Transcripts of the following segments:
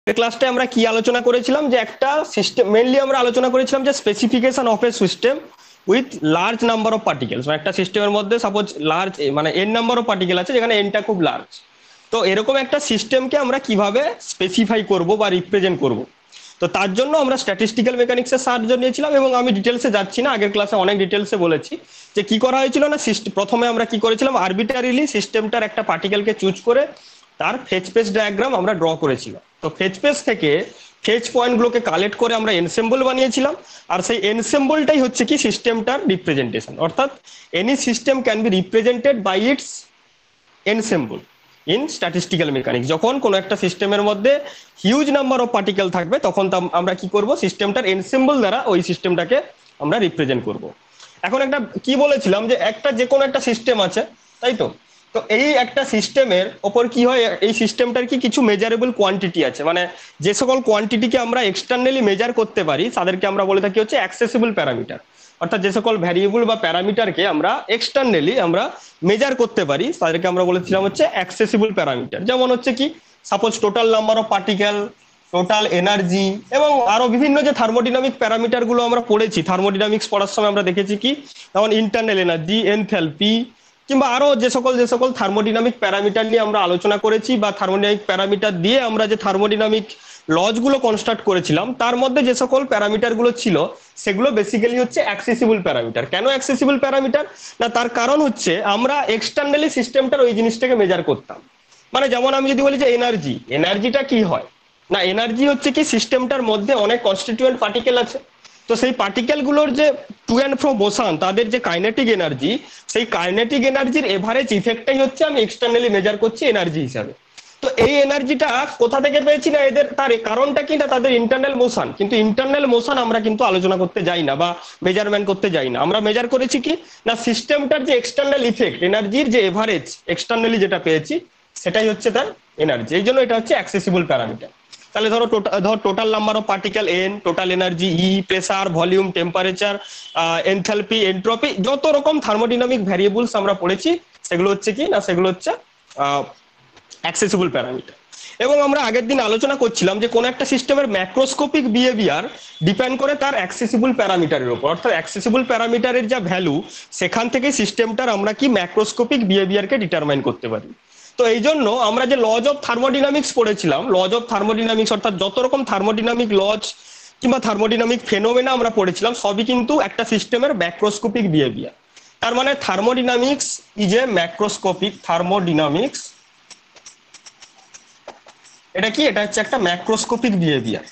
ক্লাসটা আমরা কি আলোচনা করেছিলাম যে একটা সিস্টেম মেইনলি আমরা আলোচনা করেছিলাম যে specification of a system with large number of particles, মানে একটা সিস্টেমের মধ্যে সাপোজ লার্জ মানে এন নাম্বার অফ পার্টিকেল আছে যেখানে এনটা খুব লার্জ। তো এরকম একটা সিস্টেমকে আমরা কিভাবে স্পেসিফাই করব বা রিপ্রেজেন্ট করব, তো তার জন্য আমরা স্ট্যাটিস্টিক্যাল মেকানিক্সের সাহায্য নিয়েছিলাম। এবং আমি ডিটেলসে যাচ্ছি না, আগের ক্লাসে অনেক ডিটেলসে বলেছি যে কি করা হয়েছিল না, প্রথমে আমরা কি করেছিলাম, আরবিটারিলি সিস্টেমটার একটা পার্টিকেলকে চুজ করে তার ফেজ স্পেস ডায়াগ্রাম আমরা ড্র করেছিলাম। তো ফেজ স্পেস থেকে ফেজ পয়েন্টগুলোকে কালেক্ট করে আমরা এনসেম্বল বানিয়েছিলাম, আর সেই এনসেম্বলটাই হচ্ছে কি সিস্টেমটার রিপ্রেজেন্টেশন। অর্থাৎ any system can be represented by its ensemble in statistical mechanics. যখন কোনো একটা সিস্টেমের মধ্যে হিউজ নাম্বার অফ পার্টিকেল থাকবে তখন আমরা কি করব, সিস্টেমটার এনসেম্বল দ্বারা ওই সিস্টেমটাকে আমরা রিপ্রেজেন্ট করব। এখন একটা কি বলেছিলাম যে একটা যে কোনো একটা সিস্টেম আছে, তাই তো? তো এই একটা সিস্টেমের ওপর কি হয়, এই সিস্টেমটার কি কিছু মেজারেবল কোয়ান্টিটি আছে, মানে যে সকল কোয়ান্টিটিকে আমরা এক্সটার্নালি মেজার করতে পারি তাদেরকে আমরা বলে থাকি হচ্ছে অ্যাক্সেসিবল প্যারামিটার। অর্থাৎ যে সকল ভ্যারিয়েবল বা প্যারামিটারকে আমরা এক্সটার্নালি আমরা মেজার করতে পারি তাদেরকে আমরা বলেছিলাম হচ্ছে অ্যাক্সেসিবল প্যারামিটার। যেমন হচ্ছে কি suppose total number of particle, total energy, এবং আরো বিভিন্ন যে থার্মোডিনামিক প্যারামিটার গুলো আমরা পড়েছি, থার্মোডিনামিক্স পড়ার সময় আমরা দেখেছি কি, যেমন ইন্টারনাল এনার্জি, এনথ্যালপি, কিংবা আরো যে সকল থার্মোডিনামিক প্যারামিটার নিয়ে আমরা আলোচনা করেছি বা থার্মোডিনামিক প্যারামিটার দিয়ে আমরা যে থার্মোডিনামিক লজ গুলো কনস্ট্রাক্ট করেছিলাম, তার মধ্যে যে সকল প্যারামিটার গুলো ছিল সেগুলো বেসিক্যালি হচ্ছে অ্যাক্সেসিবল প্যারামিটার। কেন অ্যাক্সেসিবল প্যারামিটার না, তার কারণ হচ্ছে আমরা এক্সটার্নালি সিস্টেমটার ওই জিনিসটাকে মেজার করতাম। মানে যেমন আমি যদি বলি যে এনার্জি, এনার্জিটা কি হয় না, এনার্জি হচ্ছে কি সিস্টেমটার মধ্যে অনেক কনস্টিটিউয়েন্ট পার্টিকেল আছে, তো সেই পার্টিকেল গুলোর যে টু অ্যান্ড ফ্রো মোশন, তাদের যে কাইনেটিক এনার্জি, সেই কাইনেটিক এনার্জির এভারেজ ইফেক্টটাই হচ্ছে আমি এক্সটার্নালি মেজার করছি এনার্জি হিসাবে। তো এই এনার্জিটা কোথা থেকে পেয়েছি না, এদের তার কারণটা কি না, তাদের ইন্টারনাল মোশন। কিন্তু ইন্টারনাল মোশন আমরা কিন্তু আলোচনা করতে যাই না বা মেজারমেন্ট করতে যাই না, আমরা মেজার করেছি কি না সিস্টেমটার যে এক্সটার্নাল ইফেক্ট, এনার্জির যে এভারেজ এক্সটার্নালি যেটা পেয়েছি সেটাই হচ্ছে তার এনার্জি। এই জন্য এটা হচ্ছে অ্যাক্সেসিবল প্যারামিটার। তাহলে ধরো total number of particle N, total energy E, pressure, volume, temperature, enthalpy, entropy, যত রকম থার্মোডিনামিক ভ্যারিয়েবলস আমরা পড়েছি সেগুলো হচ্ছে কি না, সেগুলো হচ্ছে অ্যাক্সেসিবল প্যারামিটার। এবং আমরা আগের দিন আলোচনা করছিলাম যে কোন একটা সিস্টেমের ম্যাক্রোস্কোপিক বিহেভিয়ার ডিপেন্ড করে তার অ্যাক্সেসিবল প্যারামিটারের উপর। অর্থাৎ অ্যাক্সেসিবল প্যারামিটারের যা ভ্যালু, সেখান থেকে সিস্টেমটার আমরা কি ম্যাক্রোস্কোপিক বিহেভিয়ারকে ডিটারমাইন করতে পারি। তো এই জন্য আমরা যে লজ অফ থার্মোডিনামিক্স পড়েছিলাম, লজ অফ থার্মোডিনামিক্স অর্থাৎ যত রকম থার্মোডিনামিক লজ কিংবা থার্মোডিনামিক ফেনোমেনা আমরা পড়েছিলাম, সবই কিন্তু একটা সিস্টেমের ম্যাক্রোস্কোপিক বিহেভিয়ার। তার মানে thermodynamics is a macroscopic, thermodynamics এটা কি, এটা হচ্ছে একটা ম্যাক্রোস্কোপিক বিহেভিয়ার।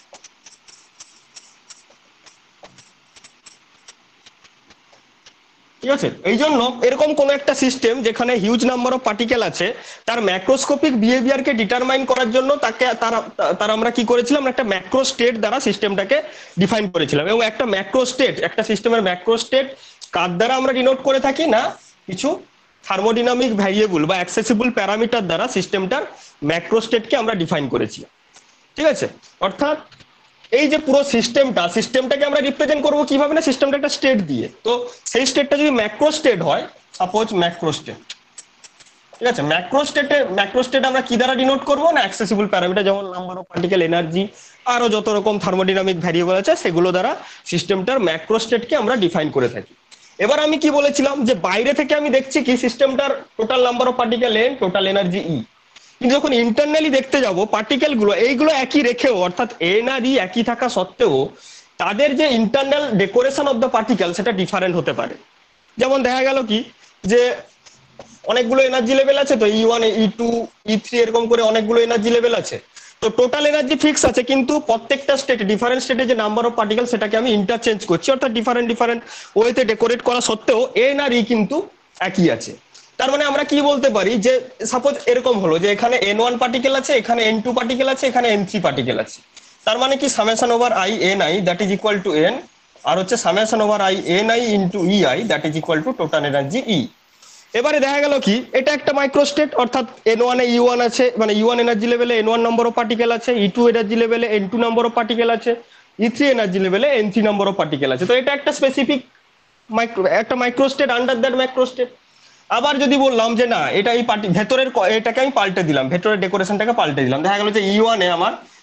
ঠিক আছে, এই জন্য এরকম কোন একটা সিস্টেম যেখানে হিউজ নাম্বার অফ পার্টিকেল আছে, তার ম্যাক্রোস্কোপিক বিহেভিয়ারকে ডিটারমাইন করার জন্য তাকে তার আমরা কি করেছিলাম, একটা ম্যাক্রো স্টেট দ্বারা সিস্টেমটাকে ডিফাইন করেছিলাম। এবং একটা ম্যাক্রো স্টেট, একটা সিস্টেমের ম্যাক্রো স্টেট কার দ্বারা আমরা ডিনোট করে থাকি না, কিছু থার্মোডিনামিক ভ্যারিয়েবল বা অ্যাক্সেসিবল প্যারামিটার দ্বারা সিস্টেমটার ম্যাক্রো স্টেটকে আমরা ডিফাইন করেছি। ঠিক আছে, অর্থাৎ এই যে পুরো সিস্টেমটাকে আমরা রিপ্রেজেন্ট করবো কিভাবে না, সিস্টেমটা একটা স্টেট দিয়ে। তো সেই স্টেটটা যদি ম্যাক্রো স্টেট হয়, সাপোজ ম্যাক্রো স্টেট, ঠিক আছে, ম্যাক্রো স্টেট আমরা কি দ্বারা ডিনোট করবো না, অ্যাক্সেসিবল প্যারামিটার যেমন নাম্বার অফ পার্টিকেল, এনার্জি, আরো যত রকম থার্মোডিনামিক ভ্যারিয়েবল আছে সেগুলো দ্বারা সিস্টেমটার ম্যাক্রো স্টেটকে আমরা ডিফাইন করে থাকি। এবার আমি কি বলেছিলাম যে বাইরে থেকে আমি দেখছি কি সিস্টেমটার total number of particle N, total energy E, কিন্তু যখন ইন্টারনালি দেখতে যাব পার্টিকেল গুলো এইগুলো একই রেখেও, অর্থাৎ এন আর ই একই থাকা সত্ত্বেও তাদের যে internal decoration of the particle সেটা ডিফারেন্ট হতে পারে। যেমন দেখা গেল কি যে অনেকগুলো এনার্জি লেভেল আছে, তো E one, E two, E three, এরকম করে অনেকগুলো এনার্জি লেভেল আছে। তো টোটাল এনার্জি ফিক্স আছে, কিন্তু প্রত্যেকটা স্টেটে ডিফারেন্ট স্টেটে যে নাম্বার অফ পার্টিকেল সেটাকে আমি ইন্টারচেঞ্জ করছি, অর্থাৎ ডিফারেন্ট ডিফারেন্ট ওয়েতে ডেকোরেট করা সত্ত্বেও এন আর ই কিন্তু একই আছে। তার মানে আমরা কি বলতে পারি যে সাপোজ এরকম হলো যে এখানে এন ওয়ান পার্টিকেল আছে, এখানে এন টু পার্টিকেল আছে, এখানে এন থ্রি পার্টিকেল আছে। তার মানে কি summation over I N I that is equal to N, আর হচ্ছে summation over I N I into E I that is equal to total energy E. এবারে দেখা গেল কি এটা একটা মাইক্রোস্টেট, অর্থাৎ এন ওয়ান এ ই ওয়ান আছে, মানে ই ওয়ান এনার্জি লেভেলে N one number of particle আছে, ই টু এনার্জি লেভেলে N two number of particle আছে, ই থ্রি এনার্জি লেভেলে N three number of particle আছে। তো এটা একটা স্পেসিফিক একটা মাইক্রোস্টেট আন্ডার দ্যাট মাইক্রোস্টেট। আবার যদি বললাম যে না এটা এই ভেতরের এটাকে আমি পাল্টে দিলাম, ভেতরের ডেকোরেশনটাকে পাল্টে দিলাম, দেখা গেল যে ই ওয়ানে আমার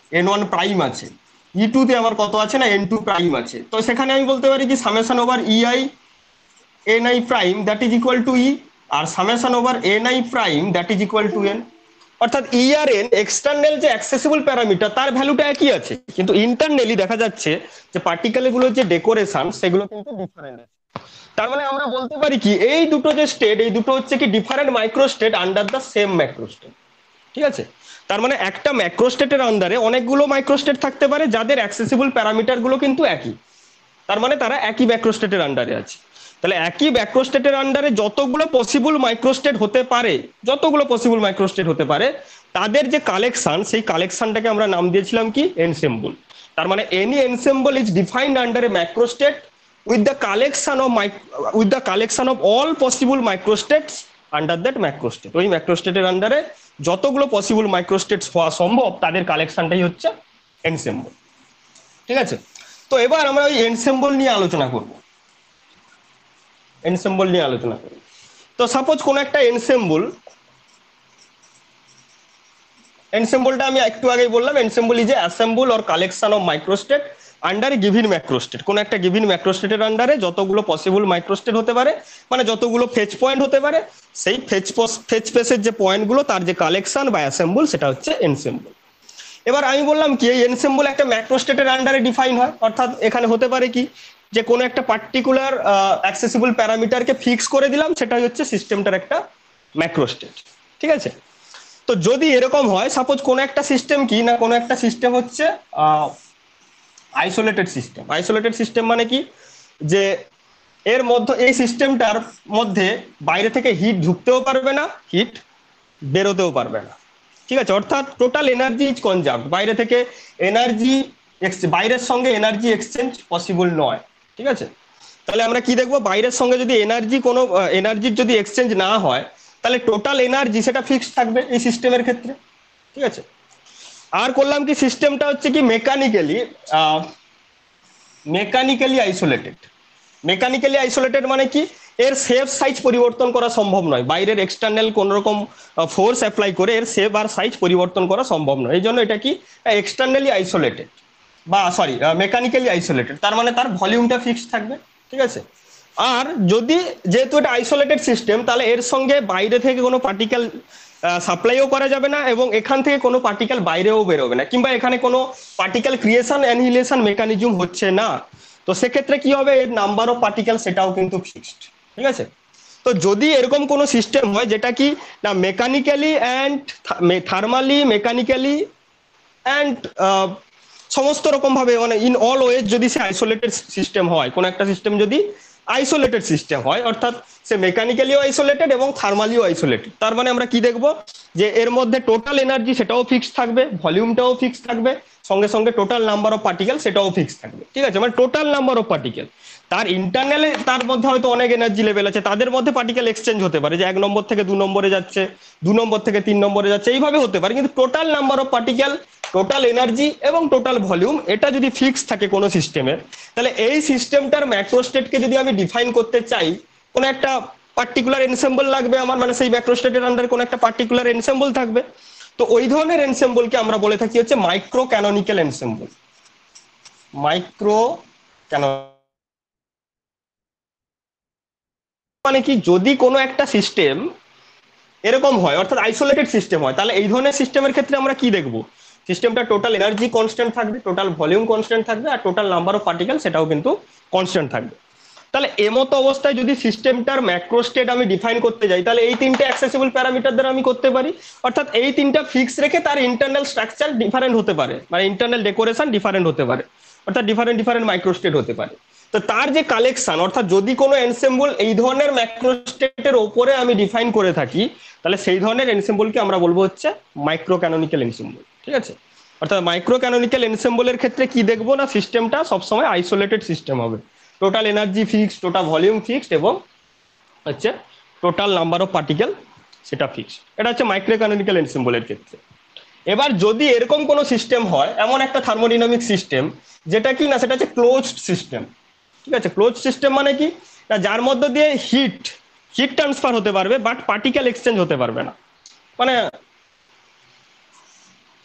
n1 প্রাইম আছে, E2 তে আমার কত আছে না n2 প্রাইম আছে। তো সেখানে আমি বলতে পারি কি summation over EI ni prime that is equal to E, আর summation over ni prime that is equal to n। অর্থাৎ ই আর এন এক্সটার্নাল যে অ্যাক্সেসিবল প্যারামিটার তার ভ্যালুটা একই আছে, কিন্তু ইন্টারনালি দেখা যাচ্ছে যে পার্টিকেল গুলোর যে ডেকোরেশন সেগুলো কিন্তু ডিফারেন্ট আছে। তার মানে আমরা বলতে পারি কি এই দুটো যে স্টেট, এই দুটো হচ্ছে কি different microstate under the same macro state. ঠিক আছে, তার মানে একটা ম্যাক্রো স্টেটের আন্ডারে অনেকগুলো মাইক্রো স্টেট থাকতে পারে যাদের অ্যাক্সেসিবল প্যারামিটার গুলো কিন্তু একই, তার মানে তারা একই ম্যাক্রো স্টেটের আন্ডারে আছে। তাহলে একই ম্যাক্রো স্টেটের আন্ডারে যতগুলো পসিবল মাইক্রো স্টেট হতে পারে, যতগুলো পসিবল মাইক্রো স্টেট হতে পারে তাদের যে কালেকশন, সেই কালেকশনটাকে আমরা নাম দিয়েছিলাম কি এনসেম্বল। তার মানে any ensemble is defined under a macrostate with the collection of all possible microstates under that macrostate। ওই ম্যাক্রোস্টেটের আন্ডারে যতগুলো পসিবল মাইক্রোস্টেটস হওয়া সম্ভব তাদের কালেকশনটাই হচ্ছে এনসেম্বল। ঠিক আছে, তো এবার আমরা ওই এনসেম্বল নিয়ে আলোচনা করব, এনসেম্বল নিয়ে আলোচনা করব। তো সাপোজ কোন একটা এনসেম্বল, এনসেম্বলটা আমি একটু আগেই বললাম ensemble is a assemble or collection of microstate under given macrostate. কোন একটা গিভিন ম্যাক্রোস্টেটের আন্ডারে যতগুলো পসিবল মাইক্রোস্টেট হতে পারে, মানে যতগুলো ফেচ পয়েন্ট হতে পারে, সেই ফেচ স্পেসের যে পয়েন্টগুলো তার যে কালেকশন বা অ্যাসেম্বল সেটা হচ্ছে এনসেম্বল। এবার আমি বললাম কি এই এনসেম্বল একটা ম্যাক্রোস্টেটের আন্ডারে ডিফাইন হয়, অর্থাৎ এখানে হতে পারে কি যে কোনো একটা পার্টিকুলার অ্যাক্সেসিবল প্যারামিটারকে ফিক্স করে দিলাম, সেটাই হচ্ছে সিস্টেমটার একটা ম্যাক্রোস্টেট। ঠিক আছে, তো যদি এরকম হয় সাপোজ কোনো একটা সিস্টেম কি না, কোনো একটা সিস্টেম হচ্ছে আইসোলেটেড সিস্টেম। আইসোলেটেড সিস্টেম মানে কি যে এর মধ্যে এই সিস্টেমটার মধ্যে বাইরে থেকে হিট ঢুকতেও পারবে না, হিট বেরোতেও পারবে না। ঠিক আছে, অর্থাৎ টোটাল এনার্জি ইজ কনজার্ভড, বাইরে থেকে এনার্জি বাইরের সঙ্গে এনার্জি এক্সচেঞ্জ পসিবল নয়। ঠিক আছে, তাহলে আমরা কি দেখবো বাইরের সঙ্গে যদি এনার্জি কোনো এনার্জির যদি এক্সচেঞ্জ না হয় তাহলে টোটাল এনার্জি সেটা ফিক্সড থাকবে এই সিস্টেমের ক্ষেত্রে। ঠিক আছে, আর করলাম কি সিস্টেমটা হচ্ছে কি মেকানিক্যালি আইসোলেটেড। মেকানিক্যালি আইসোলেটেড মানে কি এর শেপ সাইজ পরিবর্তন করা সম্ভব নয়, বাইরের এক্সটার্নাল কোন রকম ফোর্স অ্যাপ্লাই করে এর শেপ আর সাইজ পরিবর্তন করা সম্ভব নয়, এই জন্য এটা কি এক্সটার্নালি আইসোলেটেড বা সরি মেকানিক্যালি আইসোলেটেড। তার মানে তার ভলিউমটা ফিক্সড থাকবে। ঠিক আছে, আর যদি যেহেতু এটা আইসোলেটেড সিস্টেম তাহলে এর সঙ্গে বাইরে থেকে কোনো পার্টিকেল সাপ্লাইও করা যাবে না এবং এখান থেকে কোনো পার্টিকেল বাইরেও বেরোবে না, কিংবা এখানে কোনো পার্টিকেল ক্রিয়েশন অ্যানিহিলেশন মেকানিজম হচ্ছে না। তো সেক্ষেত্রে কি হবে এর নাম্বার অফ পার্টিকেল সেটাও কিন্তু ফিক্সড। ঠিক আছে, তো যদি এরকম কোনো সিস্টেম হয় যেটা কি না mechanically and thermally, mechanically and সমস্ত রকম ভাবে মানে ইন অল ওয়েজ যদি সে আইসোলেটেড সিস্টেম হয়, কোন একটা সিস্টেম যদি আইসোলেটেড সিস্টেম হয় অর্থাৎ সে মেকানিক্যালিও আইসোলেটেড এবং থার্মালিও আইসোলেটেড, তার মানে আমরা কি দেখবো যে এর মধ্যে টোটাল এনার্জি সেটাও ফিক্সড থাকবে, ভলিউমটাও ফিক্সড থাকবে, সঙ্গে সঙ্গে টোটাল নাম্বার অফ পার্টিকেল সেটাও ফিক্সড থাকবে। ঠিক আছে, মানে টোটাল নাম্বার অফ পার্টিকেল, তার ইন্টারনালে তার মধ্যে হয়তো অনেক এনার্জি লেভেল আছে, তাদের মধ্যে পার্টিকেল এক্সচেঞ্জ হতে পারে যে 1 নম্বর থেকে 2 নম্বরে যাচ্ছে, 2 নম্বর থেকে 3 নম্বরে যাচ্ছে, এইভাবে হতে পারে, কিন্তু total number of particle, total energy এবং টোটাল ভলিউম এটা যদি ফিক্স থাকে কোনো সিস্টেমের, তাহলে এই সিস্টেমটার ম্যাক্রোস্টেটকে যদি আমি ডিফাইন করতে চাই কোনো একটা পার্টিকুলার এনসেম্বল লাগবে আমার, মানে সেই ম্যাক্রোস্টেটের আন্ডারে কোনো একটা পার্টিকুলার এনসেম্বল থাকবে। তো ওই ধরনের এনসেম্বলকে আমরা বলে থাকি হচ্ছে মাইক্রো ক্যানোনিক্যাল এনসেম্বল। মাইক্রো মানে কি যদি কোনো একটা সিস্টেম এরকম হয় অর্থাৎ আইসোলেটেড সিস্টেম হয়, তাহলে এই ধরনের সিস্টেমের ক্ষেত্রে আমরা কি দেখবো সিস্টেমটা টোটাল এনার্জি কনস্ট্যান্ট থাকবে, টোটাল ভলিউম কনস্ট্যান্ট থাকবে, আর টোটাল নাম্বার অফ পার্টিকেল সেটাও কিন্তু কনস্ট্যান্ট থাকবে। তাহলে এমতো অবস্থায় যদি সিস্টেমটার ম্যাক্রো স্টেট আমি ডিফাইন করতে যাই তাহলে এই তিনটে অ্যাক্সেসিবল প্যারামিটার দ্বারা আমি করতে পারি, অর্থাৎ এই তিনটা ফিক্স রেখে তার ইন্টারনাল স্ট্রাকচার ডিফারেন্ট হতে পারে, মানে ইন্টারনাল ডেকোরেশন ডিফারেন্ট হতে পারে, অর্থাৎ ডিফারেন্ট ডিফারেন্ট মাইক্রো স্টেট হতে পারে। তো তার যে কালেকশন অর্থাৎ যদি কোনো এনসেম্বল এই ধরনের ম্যাক্রো স্টেটের ওপরে আমি ডিফাইন করে থাকি তাহলে সেই ধরনের এনসেম্বলকে আমরা বলবো হচ্ছে মাইক্রো ক্যানোনিক্যাল এনসেম্বল। ঠিক আছে, অর্থাৎ মাইক্রো ক্যানোনিক্যাল এনসেম্বলের ক্ষেত্রে কি দেখবো না সিস্টেমটা সবসময় আইসোলেটেড সিস্টেম হবে, total energy fixed, total volume fixed এবং হচ্ছে টোটাল নাম্বার অফ পার্টিকেল সেটা ফিক্সড। এটা হচ্ছে মাইক্রো ক্যানোনিক্যাল এনসেম্বলের ক্ষেত্রে। এবার যদি এরকম কোনো সিস্টেম হয় এমন একটা থার্মোডাইনামিক সিস্টেম যেটা কি না সেটা হচ্ছে ক্লোজড সিস্টেম। ঠিক আছে, ক্লোজ সিস্টেম মানে কি না যার মধ্য দিয়ে হিট ট্রান্সফার হতে পারবে বাট পার্টিকেল এক্সচেঞ্জ হতে পারবে না, মানে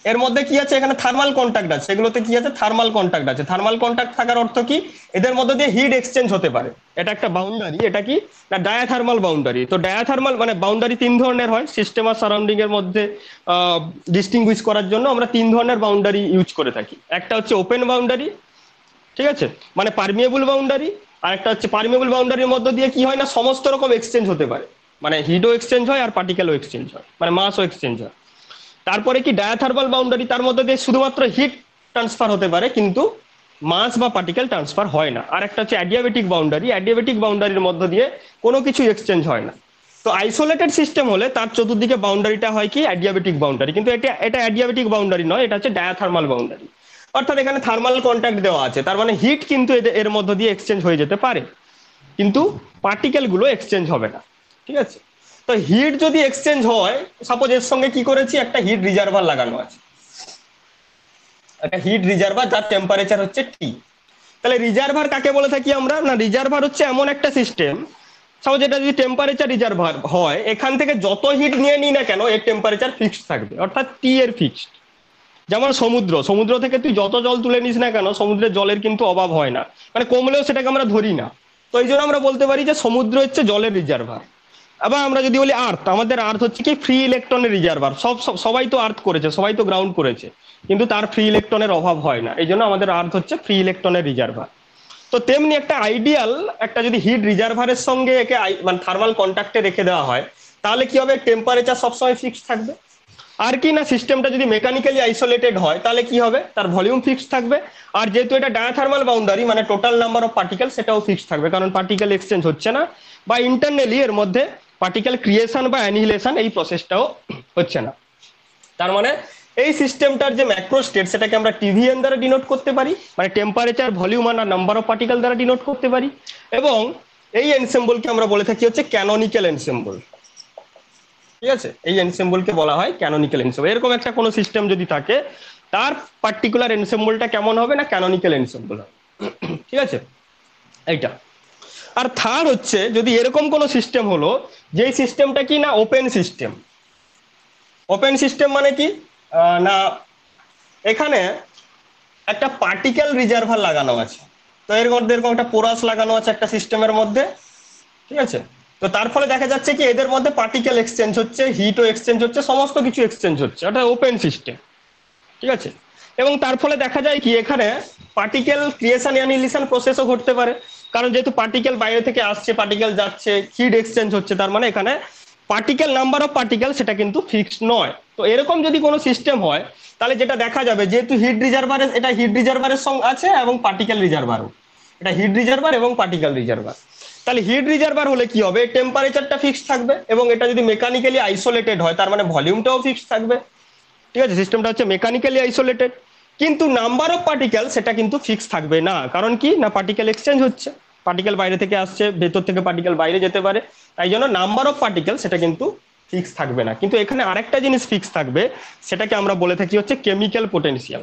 এর মধ্যে কি আছে, এখানে থার্মাল কন্ট্যাক্ট আছে, এগুলোতে কি আছে, থার্মাল কন্ট্যাক্ট আছে। থার্মাল কন্ট্যাক্ট থাকার অর্থ কি, এদের মধ্যে দিয়ে হিট এক্সচেঞ্জ হতে পারে। এটা একটা বাউন্ডারি, এটা কি না ডায়াথার্মাল বাউন্ডারি। তো ডায়াথার্মাল মানে বাউন্ডারি তিন ধরনের হয় সিস্টেম আর সারাউন্ডিং এর মধ্যে ডিস্টিংগুইশ করার জন্য আমরা তিন ধরনের বাউন্ডারি ইউজ করে থাকি। একটা হচ্ছে ওপেন বাউন্ডারি, ঠিক আছে, মানে পারমিয়েবল বাউন্ডারি। আর একটা হচ্ছে পারমিয়েবল বাউন্ডারির মধ্য দিয়ে কি হয় না সমস্ত রকম এক্সচেঞ্জ হতে পারে, মানে হিটও এক্সচেঞ্জ হয় আর পার্টিকেলও এক্সচেঞ্জ হয়, মানে মাসও এক্সচেঞ্জ হয়। তারপরে কি ডায়াথার্মাল বাউন্ডারি, তার মধ্যে দিয়ে শুধুমাত্র হিট ট্রান্সফার হতে পারে কিন্তু মাস বা পার্টিকেল ট্রান্সফার হয় না। আর একটা হচ্ছে অ্যাডিয়াবেটিক বাউন্ডারি, অ্যাডিয়াবেটিক বাউন্ডারির মধ্য দিয়ে কোনো কিছু এক্সচেঞ্জ হয় না। তো আইসোলেটেড সিস্টেম হলে তার চতুর্দিকে বাউন্ডারিটা হয় কি অ্যাডিয়াবেটিক বাউন্ডারি, কিন্তু এটা এটা অ্যাডিয়াবেটিক বাউন্ডারি নয়, এটা হচ্ছে ডায়াথার্মাল বাউন্ডারি। অর্থাৎ এখানে থার্মাল কন্ট্যাক্ট দেওয়া আছে, তার মানে হিট কিন্তু এর মধ্য দিয়ে এক্সচেঞ্জ হয়ে যেতে পারে, কিন্তু পার্টিকেল গুলো এক্সচেঞ্জ হবে না, ঠিক আছে। তো হিট যদি এক্সচেঞ্জ হয়, সাপোজ এর সঙ্গে কি করেছি, একটা হিট রিজার্ভার লাগানো আছে, একটা হিট রিজার্ভার যার টেম্পারেচার হচ্ছে টি। তাহলে রিজার্ভার কাকে বলে থাকি আমরা, না রিজার্ভার হচ্ছে এমন একটা সিস্টেম, সাপোজ এটা যদি টেম্পারেচার রিজার্ভার হয়, এখান থেকে যত হিট নিয়ে নিই না কেন এর টেম্পারেচার ফিক্সড থাকবে, অর্থাৎ টি এর ফিক্সড। যেমন সমুদ্র, সমুদ্র থেকে তুই যত জল তুলে নিস না কেন সমুদ্রের জলের কিন্তু অভাব হয় না, মানে কমলেও সেটাকে আমরা ধরি না। তো এই জন্য আমরা বলতে পারি যে সমুদ্র হচ্ছে জলের রিজার্ভার। আবার আমরা যদি বলি আর্থ, আমাদের আর্থ হচ্ছে কি ফ্রি ইলেকট্রনের রিজার্ভার। সবাই তো আর্থ করেছে, সবাই তো গ্রাউন্ড করেছে, কিন্তু তার ফ্রি ইলেকট্রনের অভাব হয় না, এই জন্য আমাদের আর্থ হচ্ছে ফ্রি ইলেকট্রনের রিজার্ভার। তো তেমনি একটা আইডিয়াল একটা যদি হিট রিজার্ভারের সঙ্গে একে মানে থার্মাল কন্ট্যাক্টে রেখে দেওয়া হয়, তাহলে কি হবে, টেম্পারেচার সবসময় ফিক্সড থাকবে। আর কি না সিস্টেমটা যদি মেকানিক্যালি আইসোলেটেড হয় তাহলে কি হবে, তার ভলিউম ফিক্সড থাকবে। আর যেহেতু এটা ডায়াথার্মাল বাউন্ডারি মানে টোটাল নাম্বার অফ পার্টিকেল সেটাও ফিক্সড থাকবে, কারণ পার্টিকেল এক্সচেঞ্জ হচ্ছে না, বা ইন্টারনালি এর মধ্যে পার্টিকেল ক্রিয়েশন বা অ্যানিহিলেশন এই প্রসেসটাও হচ্ছে না। তার মানে এই সিস্টেমটার যে ম্যাক্রো স্টেট সেটাকে আমরা টিভিএন দ্বারা ডিনোট করতে পারি, মানে টেম্পারেচার ভলিউম আর নাম্বার অফ পার্টিকেল দ্বারা ডিনোট করতে পারি। এবং এই এনসেম্বলকে আমরা বলে থাকি হচ্ছে ক্যানোনিক্যাল এনসেম্বল, ঠিক আছে। এই এনসেম্বলকে বলা হয় ক্যানোনিক্যাল এনসেম্বল। এরকম একটা কোনো সিস্টেম যদি থাকে তার পার্টিকুলার এনসেম্বলটা কেমন হবে না ক্যানোনিক্যাল এনসেম্বল হবে, ঠিক আছে এইটা। আর থার্ড হচ্ছে যদি এরকম কোনো সিস্টেম হলো যেই সিস্টেমটা কি না ওপেন সিস্টেম। ওপেন সিস্টেম মানে কি না এখানে একটা পার্টিকেল রিজার্ভার লাগানো আছে, তো এর মধ্যে এরকম একটা পোরাস লাগানো আছে একটা সিস্টেমের মধ্যে, ঠিক আছে। তো তার ফলে দেখা যাচ্ছে কি এদের মধ্যে পার্টিকেল এক্সচেঞ্জ হচ্ছে, হিটও এক্সচেঞ্জ হচ্ছে, সমস্ত কিছু এক্সচেঞ্জ হচ্ছে, ওটা ওপেন সিস্টেম, ঠিক আছে। এবং তার ফলে দেখা যায় কি এখানে পার্টিকেল ক্রিয়েশন অ্যানিহিলেশন প্রসেসও ঘটতে পারে, কারণ যেহেতু পার্টিকেল বাইরে থেকে আসছে, পার্টিকেল যাচ্ছে, হিট এক্সচেঞ্জ হচ্ছে, তার মানে এখানে পার্টিকেল নাম্বার অফ পার্টিকেল সেটা কিন্তু ফিক্সড নয়। তো এরকম যদি কোনো সিস্টেম হয় তাহলে যেটা দেখা যাবে যেহেতু হিট রিজার্ভারের এটা হিট রিজার্ভারের সঙ্গে আছে এবং পার্টিকেল রিজার্ভারও, এটা হিট রিজার্ভার এবং পার্টিকেল রিজার্ভার। তাহলে হিট রিজার্ভার হলে কি হবে, টেম্পারেচারটা ফিক্সড থাকবে, এবং এটা যদি মেকানিক্যালি আইসোলেটেড হয় তার মানে ভলিউমটাও ফিক্সড থাকবে, ঠিক আছে। সিস্টেমটা হচ্ছে মেকানিক্যালি আইসোলেটেড, কিন্তু নাম্বার অফ পার্টিকেল সেটা কিন্তু ফিক্সড থাকবে না, কারণ কি না পার্টিকেল এক্সচেঞ্জ হচ্ছে, পার্টিকেল বাইরে থেকে আসছে, ভেতর থেকে পার্টিকেল বাইরে যেতে পারে, তাই জন্য নাম্বার অফ পার্টিকেল সেটা কিন্তু ফিক্স থাকবে না। কিন্তু এখানে আরেকটা জিনিস ফিক্স থাকবে, সেটাকে আমরা বলে থাকি হচ্ছে chemical potential.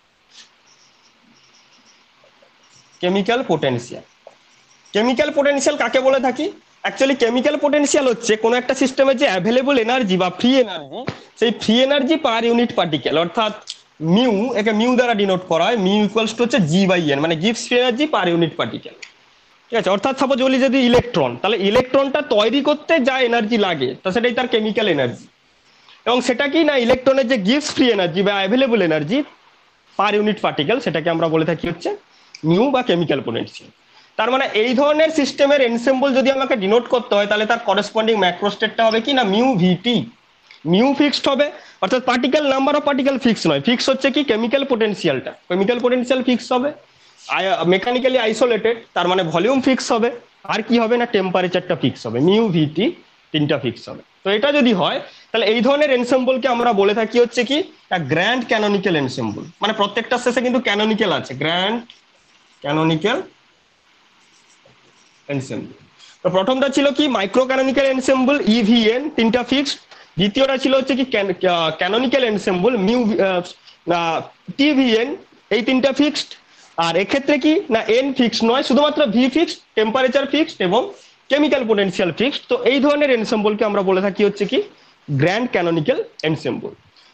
Chemical potential, chemical potential কাকে বলে থাকি, অ্যাকচুয়ালি কেমিক্যাল পোটেনশিয়াল হচ্ছে কোনো একটা সিস্টেমের যে অ্যাভেলেবল এনার্জি বা ফ্রি এনার্জি, সেই free energy per unit particle, অর্থাৎ মিউ, একে মিউ দ্বারা ডিনোট করা হয়, মিউ ইকুয়ালস টু হচ্ছে জি বাই এন, মানে গিভস free energy per unit particle, ঠিক আছে। অর্থাৎ সাপোজ বলি যদি ইলেকট্রন, তাহলে ইলেকট্রনটা তৈরি করতে যা এনার্জি লাগে তা সেটাই তার কেমিক্যাল এনার্জি, এবং সেটা কি না ইলেকট্রনের যে গিভস ফ্রি এনার্জি বা available energy per unit particle সেটাকে আমরা বলে থাকি হচ্ছে মিউ বা কেমিক্যাল পোটেনশিয়াল। তার মানে এই ধরনের সিস্টেমের এনসেম্বল যদি আমাকে ডিনোট করতে হয় তাহলে তার করেসপন্ডিং ম্যাক্রোস্টেটটা হবে কি না মিউ ভিটি, মিউ ফিক্সড হবে, অর্থাৎ particle number of particle fix নয়, ফিক্স হচ্ছে কি কেমিক্যাল পোটেনশিয়ালটা, কেমিক্যাল পোটেনশিয়াল ফিক্স হবে, মেকানিক্যালি আইসোলেটেড তার মানে ভলিউম ফিক্স হবে, আর কি হবে না টেম্পারেচারটা ফিক্স হবে, মিউ ভিটি তিনটা ফিক্স হবে। তো এটা যদি হয় তাহলে এই ধরনের এনসেম্বলকে আমরা বলে থাকি হচ্ছে কি গ্র্যান্ড ক্যানোনিক্যাল এনসেম্বল, মানে প্রত্যেকটা শেষে কিন্তু ক্যানোনিক্যাল আছে, গ্র্যান্ড ক্যানোনিক্যাল এনসেম্বল। তো প্রথমটা ছিল কি মাইক্রো ক্যানোনিক্যাল এনসেম্বল ইভিএন তিনটা ফিক্সড, দ্বিতীয়টা ছিল হচ্ছে কি ক্যানোনিক্যাল এনসেম্বল মিউ টিভিএন এই তিনটা ফিক্সড। আর এক্ষেত্রে কি না এন ফিক্সড নয়, শুধুমাত্র ভি ফিক্সড, টেম্পারেচার ফিক্সড এবং কেমিক্যাল পোটেনশিয়াল ফিক্সড। তো এই ধরনের এনসেম্বলকে আমরা বলে থাকি হচ্ছে কি গ্র্যান্ড ক্যানোনিক্যাল এনসেম্বল।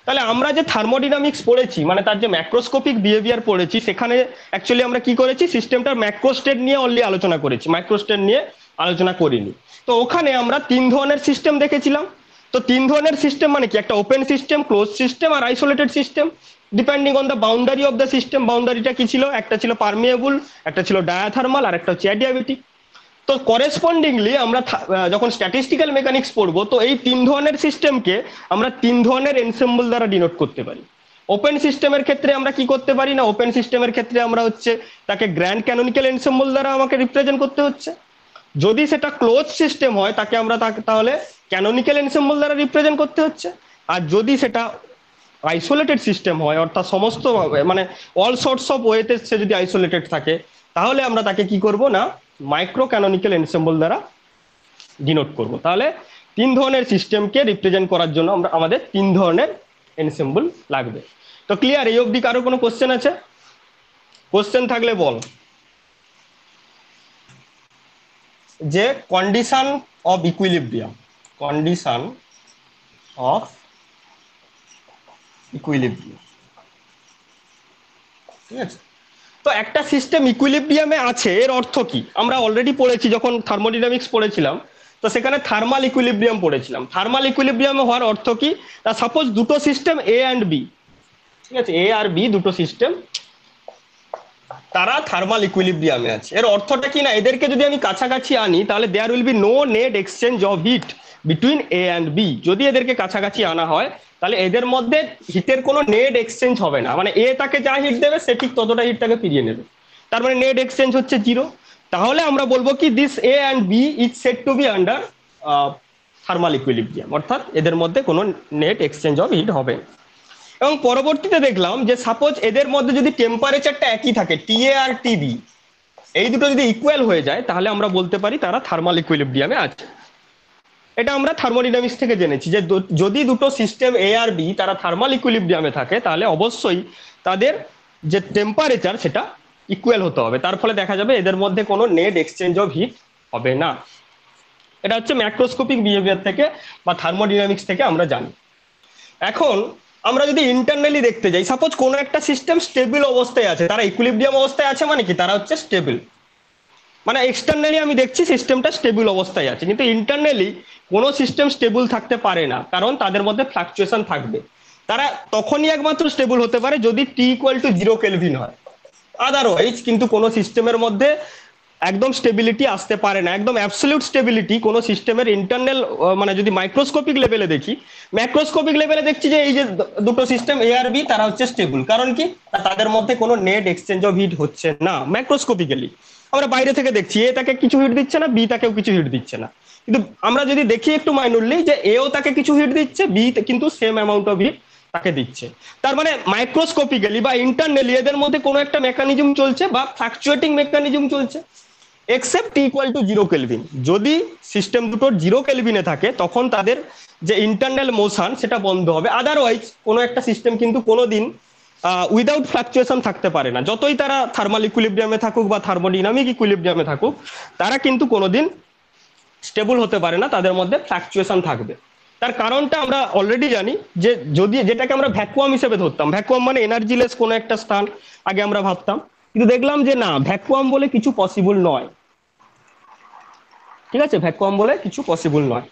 তাহলে আমরা যে থার্মোডিনামিক্স পড়েছি মানে তার যে ম্যাক্রোস্কোপিক বিহেভিয়ার পড়েছি, সেখানে অ্যাকচুয়ালি আমরা কি করেছি, সিস্টেমটার ম্যাক্রোস্টেট নিয়ে অনলি আলোচনা করেছি, মাইক্রোস্টেট নিয়ে আলোচনা করিনি। তো ওখানে আমরা 3 ধরনের সিস্টেম দেখেছিলাম। তো 3 ধরনের সিস্টেম মানে কি, একটা ওপেন সিস্টেম, ক্লোজ সিস্টেম আর isolated system, depending on the boundary of the system. বাউন্ডারিটা কি ছিল, একটা ছিল পারমিয়েবল, একটা ছিল ডায়াথার্মাল, আর একটা হচ্ছে অ্যাডিয়াবেটিক। তো করেসপন্ডিংলি আমরা যখন স্ট্যাটিস্টিক্যাল মেকানিক্স পড়বো, তো এই 3 ধরনের সিস্টেমকে আমরা 3 ধরনের এনসেম্বল দ্বারা ডিনোট করতে পারি। ওপেন সিস্টেমের ক্ষেত্রে আমরা কি করতে পারি না, ওপেন সিস্টেমের ক্ষেত্রে আমরা হচ্ছে তাকে গ্র্যান্ড ক্যানোনিক্যাল এনসেম্বল দ্বারা আমাকে রিপ্রেজেন্ট করতে হচ্ছে। যদি সেটা ক্লোজ সিস্টেম হয় তাকে আমরা তাহলে ক্যানোনিক্যাল এনসেম্বল দ্বারা রিপ্রেজেন্ট করতে হচ্ছে। আর যদি সেটা আইসোলেটেড সিস্টেম হয়, অর্থাৎ সমস্ত মানে অল সর্টস অফ ওয়েতে সে যদি আইসোলেটেড থাকে, তাহলে আমরা তাকে কি করব না, মাইক্রো ক্যানোনিক্যাল এনসেম্বল দ্বারা ডিনোট করব। তাহলে 3 ধরনের সিস্টেমকে রিপ্রেজেন্ট করার জন্য আমাদের 3 ধরনের এনসেম্বল লাগবে। তো ক্লিয়ার? এই অবধি কারো কোনো কোশ্চেন আছে? কোশ্চেন থাকলে বল। যে condition of equilibrium, condition of equilibrium, ঠিক আছে? তো একটা সিস্টেম ইকুইলিব্রিয়ামে আছে এর অর্থ কি, আমরা অলরেডি পড়েছি যখন থার্মোডাইনামিক্স পড়েছিলাম। তো সেখানে থার্মাল ইকুইলিব্রিয়াম পড়েছিলাম। থার্মাল ইকুইলিব্রিয়ামে হওয়ার অর্থ কি, সাপোজ দুটো সিস্টেম এ অ্যান্ড বি, ঠিক আছে, এ আর বি দুটো সিস্টেম, তারা থার্মাল ইকুইলিব্রিয়ামে আছে। এর অর্থটা কি না, এদেরকে যদি আমি কাছাকাছি আনি তাহলে there will be no net exchange of heat between A and B. যদি এদেরকে কাছাকাছি আনা হয় তাহলে এদের মধ্যে হিটের কোনো নেট এক্সচেঞ্জ হবে না, মানে এ তাকে যা হিট দেবে সে ঠিক ততটা হিটটাকে ফিরিয়ে নেবে, তার মানে নেট এক্সচেঞ্জ হচ্ছে 0। তাহলে আমরা বলবো কি this A and B is said to be under thermal equilibrium, অর্থাৎ এদের মধ্যে কোনো নেট এক্সচেঞ্জ অফ হিট হবে। এবং পরবর্তীতে দেখলাম যে সাপোজ এদের মধ্যে যদি টেম্পারেচারটা একই থাকে, টিএ আর টিবি, এই দুটো যদি ইকুয়াল হয়ে যায় তাহলে আমরা বলতে পারি তারা থার্মাল ইকুইলিব্রিয়ামে আছে। এটা আমরা থার্মোডাইনামিক্স থেকে জেনেছি যে যদি দুটো সিস্টেম এ আর বি তারা থার্মাল ইকুইলিব্রিয়ামে থাকে তাহলে অবশ্যই তাদের যে টেম্পারেচার সেটা ইকুয়াল হতে হবে, তার ফলে দেখা যাবে এদের মধ্যে কোনো নেট এক্সচেঞ্জ অফ হিট হবে না। এটা হচ্ছে ম্যাক্রোস্কোপিক বিহেভিয়ার থেকে বা থার্মোডাইনামিক্স থেকে আমরা জানি। এখন আমরা যদি ইন্টারনালি দেখতে যাই, সাপোজ কোনো একটা সিস্টেম স্টেবল অবস্থায় আছে, তারা ইকুইলিব্রিয়াম অবস্থায় আছে মানে কি, তারা হচ্ছে স্টেবল, মানে এক্সটার্নালি আমি দেখছি সিস্টেমটা স্টেবল অবস্থায় আছে, কিন্তু ইন্টারনালি কোনো সিস্টেম স্টেবল থাকতে পারে না, কারণ তাদের মধ্যে ফ্লাকচুয়েশন থাকবে। তারা তখনই একমাত্র স্টেবল হতে পারে যদি টি ইকুয়াল টু 0 কেলভিন হয়, আদারওয়াইজ কিন্তু কোনো সিস্টেমের মধ্যে একদম স্টেবিলিটি আসতে পারে না। একদম অ্যাবসলিউট স্টেবিলিটি কোনো সিস্টেমের ইন্টারনাল মানে যদি মাইক্রোস্কোপিক লেভেলে দেখি, ম্যাক্রোস্কোপিক লেভেলে দেখছি যে এই যে দুটো সিস্টেম এ আর বি তারা হচ্ছে স্টেবল, কারণ কি তাদের মধ্যে কোনো নেট এক্সচেঞ্জ অফ হিট হচ্ছে না ম্যাক্রোস্কোপিক্যালি। আমরা বাইরে থেকে দেখছি এ তাকে কিছু হিট দিচ্ছে না, বি তাকেও কিছু হিট দিচ্ছে না, কিন্তু আমরা যদি দেখি একটু মাইনরলি যে এও তাকে কিছু হিট দিচ্ছে, বি কিন্তু সেম অ্যামাউন্ট অফ হিট তাকে দিচ্ছে, তার মানে মাইক্রোস্কোপিক্যালি বা ইন্টারনালি এদের মধ্যে কোনো একটা মেকানিজম চলছে বা ফ্লাকচুয়েটিং মেকানিজম চলছে, except T equal to 0 kelvin. যদি সিস্টেম দুটো 0 কেলভিনে থাকে তখন তাদের যে ইন্টারনাল মোশন সেটা বন্ধ হবে, আদারওয়াইজ কোনো একটা সিস্টেম কিন্তু কোনোদিন উইদাউট ফ্লাকচুয়েশন থাকতে পারে না, যতই তারা থার্মাল ইকুইলিব্রিয়ামে থাকুক বা থার্মোডাইনামিক ইকুইলিব্রিয়ামে থাকুক, তারা কিন্তু কোনোদিন স্টেবল হতে পারে না, তাদের মধ্যে ফ্লাকচুয়েশন থাকবে। তার কারণটা আমরা অলরেডি জানি যে যদি যেটাকে আমরা ভ্যাকুয়াম হিসেবে ধরতাম, ভ্যাকুয়াম মানে এনার্জিলেস কোনো একটা স্থান আগে আমরা ভাবতাম, কিন্তু দেখলাম যে না, ভ্যাকুয়াম বলে কিছু পসিবল নয়, ঠিক আছে, ভ্যাকুয়াম বলে কিছু পসিবল নয়,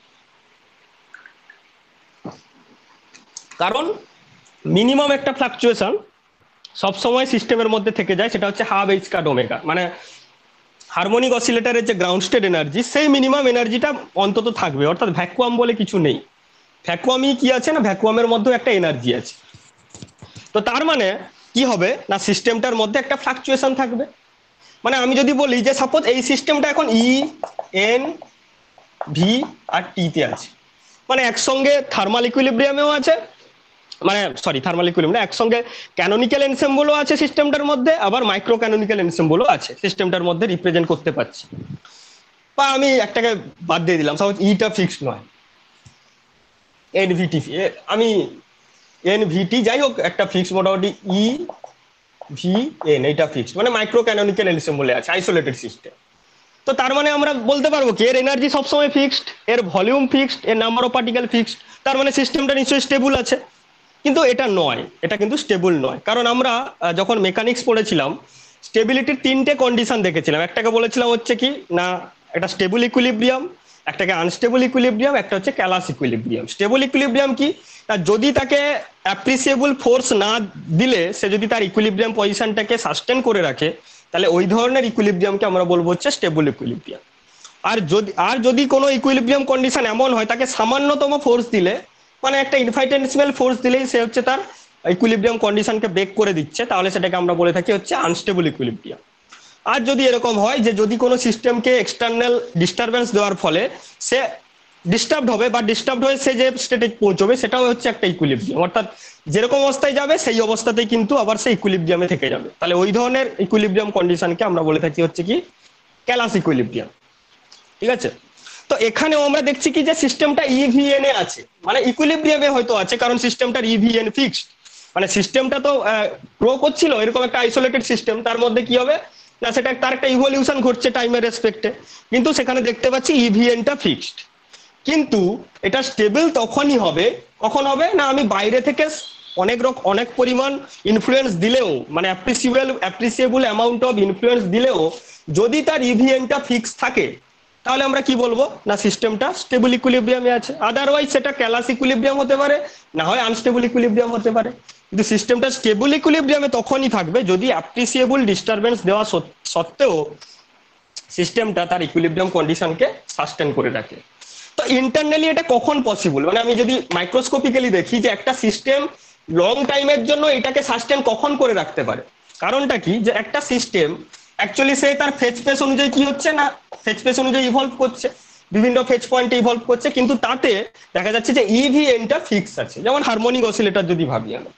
কারণ মিনিমাম একটা ফ্লাকচুয়েশন সবসময় সিস্টেমের মধ্যে থেকে যায়, সেটা হচ্ছে হাফ এইচ কাট ওমেগা, মানে হারমোনিক অসিলেটরের যে গ্রাউন্ড স্টেট এনার্জি সেই মিনিমাম এনার্জিটা অন্তত থাকবে, অর্থাৎ ভ্যাকুয়াম বলে কিছু নেই। ভ্যাকুয়ামই কি আছে না, ভ্যাকুয়ামের মধ্যেও একটা এনার্জি আছে। তো তার মানে কি হবে না, সিস্টেমটার মধ্যে একটা ফ্লাকচুয়েশন থাকবে। মানে আমি যদি বলি যে সাপোজ এই সিস্টেমটা এখন ই এন ভি আর টি তে আছে, মানে একসঙ্গে থার্মাল ইকুইলিব্রিয়ামেও আছে, মানে সরি থার্মাল ইকুইলিব্রিয়াম না, একসঙ্গে ক্যানোনিক্যাল এনসেম্বলও আছে সিস্টেমটার মধ্যে, আবার মাইক্রো ক্যানোনিক্যাল এনসেম্বলও আছে সিস্টেমটার মধ্যে রিপ্রেজেন্ট করতে পারছি। বা আমি একটাকে বাদ দিয়ে দিলাম, সাপোজ ইটা ফিক্সড নয়, এনভিটি আমি এনভিটি যাই হোক একটা ফিক্সড, মোটামুটি ই ভি এন এটা ফিক্সড, মানে মাইক্রো ক্যানোনিক্যাল এনসেম্বলে আছে, আইসোলেটেড সিস্টেম। তো তার মানে আমরা বলতে পারবো কি এর এনার্জি সবসময় ফিক্সড, এর ভলিউম ফিক্সড, এর নাম্বার অফ পার্টিকেল ফিক্সড, তার মানে সিস্টেমটা নিশ্চয়ই স্টেবল আছে। কিন্তু এটা নয়, এটা কিন্তু স্টেবল নয়। কারণ আমরা যখন মেকানিক্স পড়েছিলাম স্টেবিলিটির তিনটে কন্ডিশন দেখেছিলাম। একটাকে বলেছিলাম হচ্ছে কি না একটা স্টেবল ইকুইলিব্রিয়াম, একটাকে আনস্টেবল ইকুইলিব্রিয়াম, একটা হচ্ছে ক্যালাস ইকুইলিব্রিয়াম। স্টেবল ইকুইলিব্রিয়াম কি না যদি তাকে অ্যাপ্রিসিয়েবল ফোর্স না দিলে সে যদি তার ইকুইলিব্রিয়াম পজিশনটাকে সাস্টেন করে রাখে, তাহলে ওই ধরনের ইকুইলিব্রিয়ামকে আমরা বলবো হচ্ছে স্টেবল ইকুইলিব্রিয়াম। আর যদি কোনো ইকুইলিব্রিয়াম কন্ডিশন এমন হয় তাকে সামান্যতম ফোর্স দিলে, মানে একটা ইনফাইটেনশিয়াল ফোর্স দিলেই সে হচ্ছে তার ইকুইলিব্রিয়াম কন্ডিশনকে ব্রেক করে দিচ্ছে, তাহলে সেটাকে আমরা বলে থাকি হচ্ছে আনস্টেবল ইকুইলিব্রিয়াম। আর যদি এরকম হয় যে যদি কোনো সিস্টেমকে এক্সটার্নাল ডিস্টারবেন্স দেওয়ার ফলে সে ডিস্টার্বড হবে বা ডিস্টার্বড হয়ে সে যে স্টেটে পৌঁছবে সেটাও হচ্ছে একটা ইকুইলিব্রিয়াম, অর্থাৎ যেরকম অবস্থায় যাবে সেই অবস্থাতেই কিন্তু আবার সে ইকুইলিব্রিয়ামে থেকে যাবে। তাহলে ওই ধরনের ইকুইলিব্রিয়াম কন্ডিশনকে আমরা বলে থাকি হচ্ছে কি ক্যালাস ইকুইলিব্রিয়াম। ঠিক আছে, তো এখানেও আমরা দেখছি কি যে সিস্টেমটা ইভিএন এ আছে, মানে ইকুইলিব্রিয়ামে হয়তো আছে কারণ সিস্টেমটার ইভিএন ফিক্সড, মানে সিস্টেমটা তো গ্রো করছিল এরকম একটা আইসোলেটেড সিস্টেম, তার মধ্যে কি হবে না সেটা তার একটা ইভলিউশন ঘটছে টাইমের রেসপেক্টে, কিন্তু সেখানে দেখতে পাচ্ছি ইভিএনটা ফিক্সড। কিন্তু এটা স্টেবল তখনই হবে, কখন হবে না আমি বাইরে থেকে অনেক পরিমাণ ইনফ্লুয়েন্স দিলেও, মানে অ্যাপ্রিসিয়েবল অ্যামাউন্ট অফ ইনফ্লুয়েন্স দিলেও যদি তার ইভিএনটা ফিক্স থাকে তাহলে আমরা কি বলবো না সিস্টেমটা স্টেবল ইকুইলিব্রিয়ামে আছে। আদারওয়াইজ সেটা ক্যালাস ইকুইলিব্রিয়াম হতে পারে, না হয় আনস্টেবল ইকুইলিব্রিয়াম হতে পারে। কিন্তু সিস্টেমটা স্টেবল ইকুইলিব্রিয়ামে তখনই থাকবে যদি অ্যাপ্রিসিয়েবল ডিস্টারবেন্স দেওয়া সত্ত্বেও সিস্টেমটা তার ইকুইলিব্রিয়াম কন্ডিশনকে সাস্টেন করে রাখে। তো ইন্টারনালি এটা কখন পসিবল, মানে আমি যদি মাইক্রোস্কোপিক্যালি দেখি যে একটা সিস্টেম লং টাইমের জন্য এটাকে সাস্টেন কখন করে রাখতে পারে, কারণটা কি যে একটা সিস্টেম অ্যাকচুয়ালি সে তার ফেজ স্পেস অনুযায়ী কি হচ্ছে না ফেজ স্পেস অনুযায়ী ইভলভ করছে, বিভিন্ন ফেজ পয়েন্টে ইভলভ করছে, কিন্তু তাতে দেখা যাচ্ছে যে ইভিএনটা ফিক্স আছে। যেমন হারমোনিক অসিলেটর যদি ভাবি আমরা,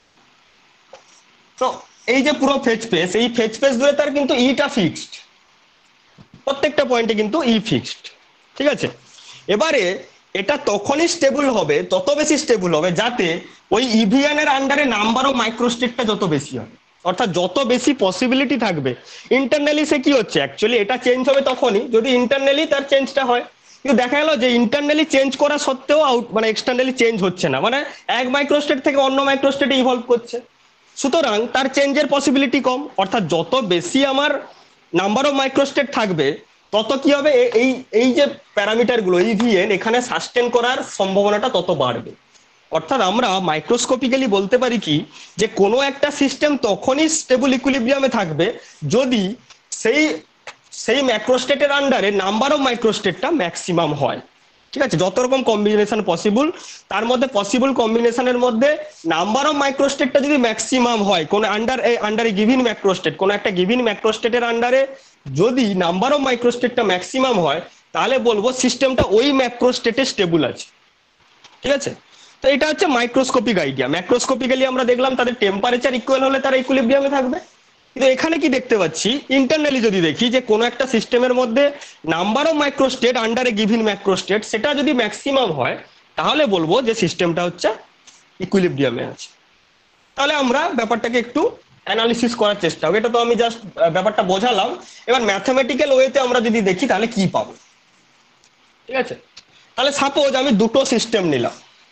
তো এই যে পুরো ফেজ স্পেস, এই ফেজ স্পেস ধরে তার কিন্তু ইটা ফিক্সড, প্রত্যেকটা পয়েন্টে কিন্তু ই ফিক্সড। ঠিক আছে, এবারে এটা তখনই স্টেবল হবে, তত বেশি স্টেবল হবে যাতে ওই ইভিএন এর আন্ডারে নাম্বার অফ মাইক্রোস্টেটটা যত বেশি হবে, অর্থাৎ যত বেশি পসিবিলিটি থাকবে। ইন্টারনালি সে কি হচ্ছে অ্যাকচুয়ালি এটা চেঞ্জ হবে তখনই যদি ইন্টারনালি তার চেঞ্জটা হয়, কিন্তু দেখা গেল যে ইন্টারনালি চেঞ্জ করা সত্ত্বেও মানে এক্সটার্নালি চেঞ্জ হচ্ছে না, মানে এক মাইক্রোস্টেট থেকে অন্য মাইক্রোস্টেটে ইভলভ করছে, সুতরাং তার চেঞ্জের পসিবিলিটি কম। অর্থাৎ যত বেশি আমার নাম্বার অফ মাইক্রোস্টেট থাকবে তত কি হবে এই এই যে প্যারামিটার গুলো ইভিএন এখানে সাস্টেন করার সম্ভাবনাটা তত বাড়বে। অর্থাৎ আমরা মাইক্রোস্কোপিক্যালি বলতে পারি কি যে কোনো একটা সিস্টেম তখনই স্টেবল ইকুইলিব্রিয়ামে থাকবে যদি সেই সেই ম্যাক্রোস্টেটের আন্ডারে নাম্বার অফ মাইক্রোস্টেটটা ম্যাক্সিমাম হয়। ঠিক আছে, যত রকম কম্বিনেশন পসিবল তার মধ্যে পসিবল কম্বিনেশনের মধ্যে নাম্বার অফ মাইক্রোস্টেটটা যদি ম্যাক্সিমাম হয় কোন আন্ডারে গিভিন ম্যাক্রোস্টেট, কোন একটা গিভিন ম্যাক্রোস্টেটের আন্ডারে যদি নাম্বার অফ মাইক্রোস্টেটটা ম্যাক্সিমাম হয় তাহলে বলবো সিস্টেমটা ওই ম্যাক্রোস্টেটে স্টেবল আছে। ঠিক আছে, তো এটা হচ্ছে মাইক্রোস্কোপিক আইডিয়া। ম্যাক্রোস্কোপিক্যালি আমরা দেখলাম তাদের টেম্পারেচার ইকুয়াল হলে তারা ইকুইলিব্রিয়ামে থাকবে, কিন্তু এখানে কি দেখতে পাচ্ছি ইন্টারনালি যদি দেখি যে কোনো একটা সিস্টেমের মধ্যে নাম্বার অফ মাইক্রোস্টেট আন্ডারে গিভিন ম্যাক্রোস্টেট সেটা যদি ম্যাক্সিমাম হয় তাহলে বলবো যে সিস্টেমটা হচ্ছে ইকুইলিব্রিয়ামে আছে। তাহলে আমরা ব্যাপারটাকে একটু অ্যানালিসিস করার চেষ্টা করব। এটা তো আমি জাস্ট ব্যাপারটা বোঝালাম, এবার ম্যাথমেটিক্যাল ওয়েতে আমরা যদি দেখি তাহলে কি পাবো। ঠিক আছে, তাহলে সাপোজ আমি দুটো সিস্টেম নিলাম,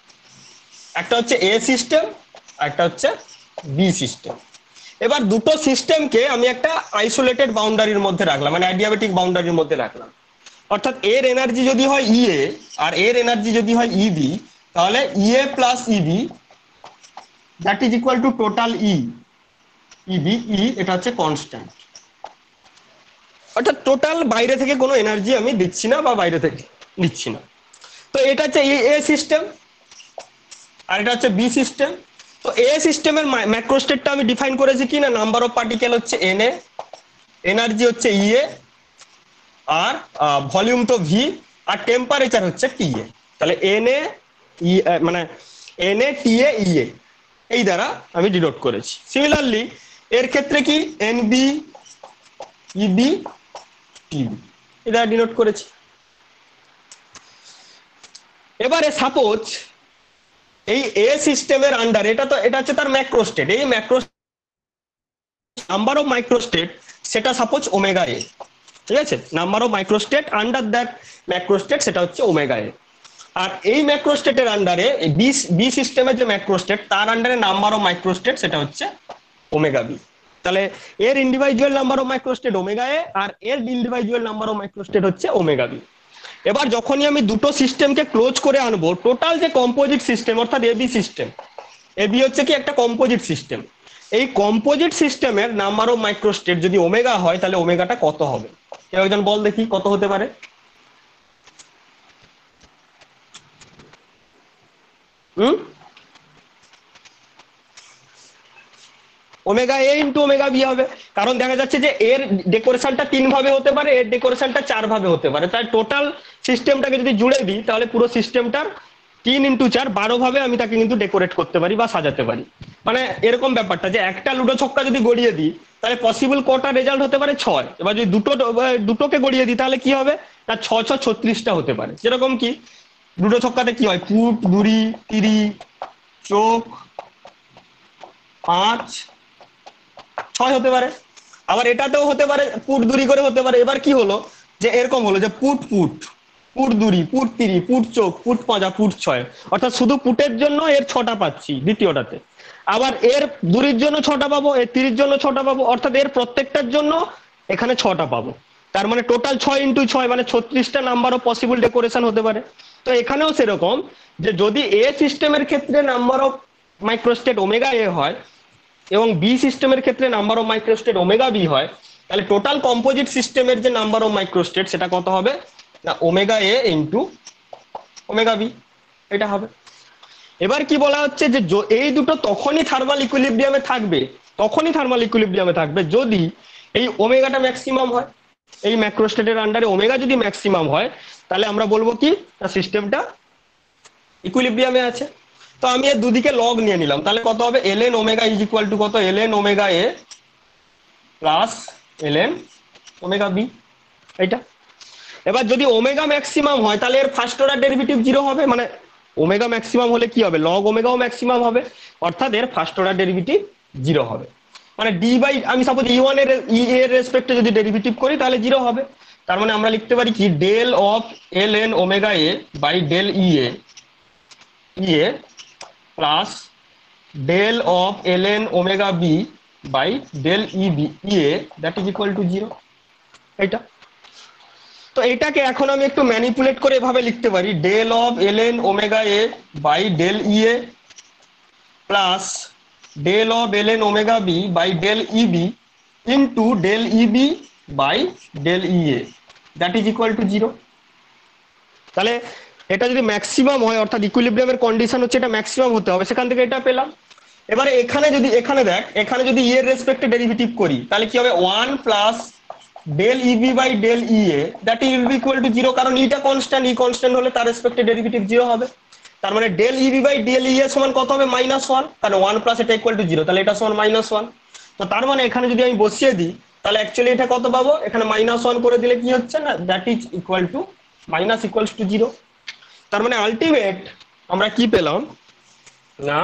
একটা হচ্ছে এ সিস্টেম আর একটা হচ্ছে বি সিস্টেম। এবার দুটো সিস্টেমকে আমি একটা আইসোলেটেড বাউন্ডারির মধ্যে রাখলাম, মানে অ্যাডিয়াবেটিক বাউন্ডারির মধ্যে রাখলাম। অর্থাৎ এর এনার্জি যদি হয় ইএ আর এর এনার্জি যদি হয় ইবি, তাহলে E A plus E B that is equal to total E B. এটা হচ্ছে কনস্ট্যান্ট, অর্থাৎ টোটাল বাইরে থেকে কোনো এনার্জি আমি দিচ্ছি না বা বাইরে থেকে নিচ্ছি না। তো এটা হচ্ছে এ সিস্টেম আর এটা হচ্ছে বি সিস্টেম। তো এ সিস্টেমের ম্যাক্রোস্টেটটা আমি ডিফাইন করেছি কি না নাম্বার অফ পার্টিকেল হচ্ছে এনএ, এনার্জি হচ্ছে ইএ, আর ভলিউম তো ভি, আর টেম্পারেচার হচ্ছে টিএ। তাহলে এনএ মানে এনএ টিএ ইএ এই দ্বারা আমি ডিনোট করেছি। সিমিলারলি এর ক্ষেত্রে কি এনবি ইবি টিবি এই দ্বারা ডিনোট করেছি। এবারে সাপোজ এই এ সিস্টেমের আন্ডার এটা হচ্ছে তার ম্যাক্রোস্টেট, এই ম্যাক্রো নাম্বার অফ মাইক্রোস্টেট সেটা সাপোজ ওমেগা এ। ঠিক আছে, number of microstate under that macrostate সেটা হচ্ছে ওমেগা এ। আর এই ম্যাক্রোস্টেটের আন্ডারে বি সিস্টেমের যে ম্যাক্রোস্টেট তার আন্ডারে নাম্বার অফ মাইক্রোস্টেট সেটা হচ্ছে ওমেগা বি। তাহলে এর individual number of microstate omega A আর এর ইন্ডিভিজুয়াল নাম্বার অফ মাইক্রোস্টেট হচ্ছে ওমেগা বি। এবার যখনই আমি দুটো সিস্টেমকে ক্লোজ করে আনবো, টোটাল যে কম্পোজিট সিস্টেম অর্থাৎ এবি সিস্টেম, এবি হচ্ছে কি একটা কম্পোজিট সিস্টেম, এই কম্পোজিট সিস্টেমের নাম্বার অফ মাইক্রোস্টেট যদি ওমেগা হয় তাহলে ওমেগাটা কত হবে? কেউ একজন বল দেখি কত হতে পারে? Omega A into omega B হবে। কারণ দেখা যাচ্ছে যে এর ডেকোরেশনটা 3 ভাবে হতে পারে, এর ডেকোরেশনটা 4 ভাবে হতে পারে, তাই টোটাল সিস্টেমটাকে যদি জুড়ে দিই তাহলে পুরো সিস্টেমটার 3 ইন্টু 4 12 ভাবে আমি তাকে কিন্তু ডেকোরেট করতে পারি বা সাজাতে পারি। মানে এরকম ব্যাপারটা যে একটা লুডো ছক্কা যদি গড়িয়ে দিই তাহলে পসিবল কটা রেজাল্ট হতে পারে? 6। এবার যদি দুটোকে গড়িয়ে দিই তাহলে কি হবে না 6 6 36টা হতে পারে। যেরকম কি লুডো ছক্কাতে কি হয়, পুট, দুরি, তিরি, চোখ, 5 6 হতে পারে। আবার এটাতেও হতে পারে পুট দুরি করে হতে পারে। এবার কি হলো যে এরকম হলো যে পুট পুট, পুট দুরি, পুট তিরি, পুট চোখ, পুট পাঁজা, পুট 6, অর্থাৎ শুধু পুটের জন্য এর 6টা পাচ্ছি দ্বিতীয়টাতে। আবার এর দুরির জন্য 6টা পাবো, এর তিরির জন্য 6টা পাবো, অর্থাৎ এর প্রত্যেকটার জন্য এখানে 6টা পাবো। তার মানে টোটাল 6 ইন্টু 6 মানে 36টা নাম্বার অফ পসিবল ডেকোরেশন হতে পারে। তো এখানেও সেরকম যে যদি এ সিস্টেমের ক্ষেত্রে number of microstate omega A হয় এবং বি সিস্টেমের ক্ষেত্রে number of microstate omega B হয়, তাহলে টোটাল কম্পোজিট সিস্টেমের যে নাম্বার অফ মাইক্রোস্টেট সেটা কত হবে না omega A into omega B, এটা হবে। এবার কি বলা হচ্ছে যে এই দুটো তখনই থার্মাল ইকুইলিব্রিয়ামে থাকবে, তখনই থার্মাল ইকুইলিব্রিয়ামে থাকবে যদি এই ওমেগাটা ম্যাক্সিমাম হয়। এই ম্যাক্রোস্টেটের আন্ডারে ওমেগা যদি ম্যাক্সিমাম হয় তাহলে আমরা বলবো কি সিস্টেমটা ইকুইলিব্রিয়ামে আছে। তো আমি এর দুদিকে লগ নিয়ে নিলাম, তাহলে কত হবে ln omega is equal to কত ln omega A plus ln omega B, এটা। এবার যদি ওমেগা ম্যাক্সিমাম হয় তাহলে এর ফার্স্ট অর্ডার ডেরিভেটিভ 0 হবে, মানে ওমেগা ম্যাক্সিমাম হলে কি হবে লগ ওমেগাও ম্যাক্সিমাম হবে, অর্থাৎ এর ফার্স্ট অর্ডার ডেরিভেটিভ 0 হবে। মানে ডি বাই আমি সাপোজ ই1 এর ই এর রেসপেক্টে যদি ডেরিভেটিভ করি তাহলে 0 হবে। তার মানে আমরা লিখতে পারি কি del of ln omega A by del E A plus del of ln omega b by del ea that is equal to 0, এটা। তো এটাকে এখন আমি একটু ম্যানিপুলেট করে এভাবে লিখতে পারি del of ln omega a by del ea plus del of ln omega b by del eb into del eb by del ea that is equal to 0। তাহলে এটা যদি ম্যাক্সিমাম হয় অর্থাৎ ইকুইলিব্রিয়ামের কন্ডিশন হচ্ছে এটা ম্যাক্সিমাম হতে হবে, সেখান থেকে এটা পেলাম। এবারে এখানে যদি দেখ এখানে যদি ই এর রেসপেক্টে ডেরিভেটিভ করি তাহলে কি হবে 1 plus del E B by del E A that is equal to 0, কারণ ইটা কনস্ট্যান্ট, ই কনস্ট্যান্ট হলে তার রেসপেক্টে ডেরিভেটিভ 0 হবে। তার মানে del E B by del E A সমান কত হবে -1, কারণ 1 প্লাস এটা ইকুয়াল টু 0, তাহলে এটা সমান -1। তো তার মানে এখানে যদি আমি বসিয়ে দিই তাহলে অ্যাকচুয়ালি এটা কত পাবো, এখানে -1 করে দিলে কি হচ্ছে না that is equal to minus equals to 0। তার মানে আলটিমেট আমরা কি পেলাম না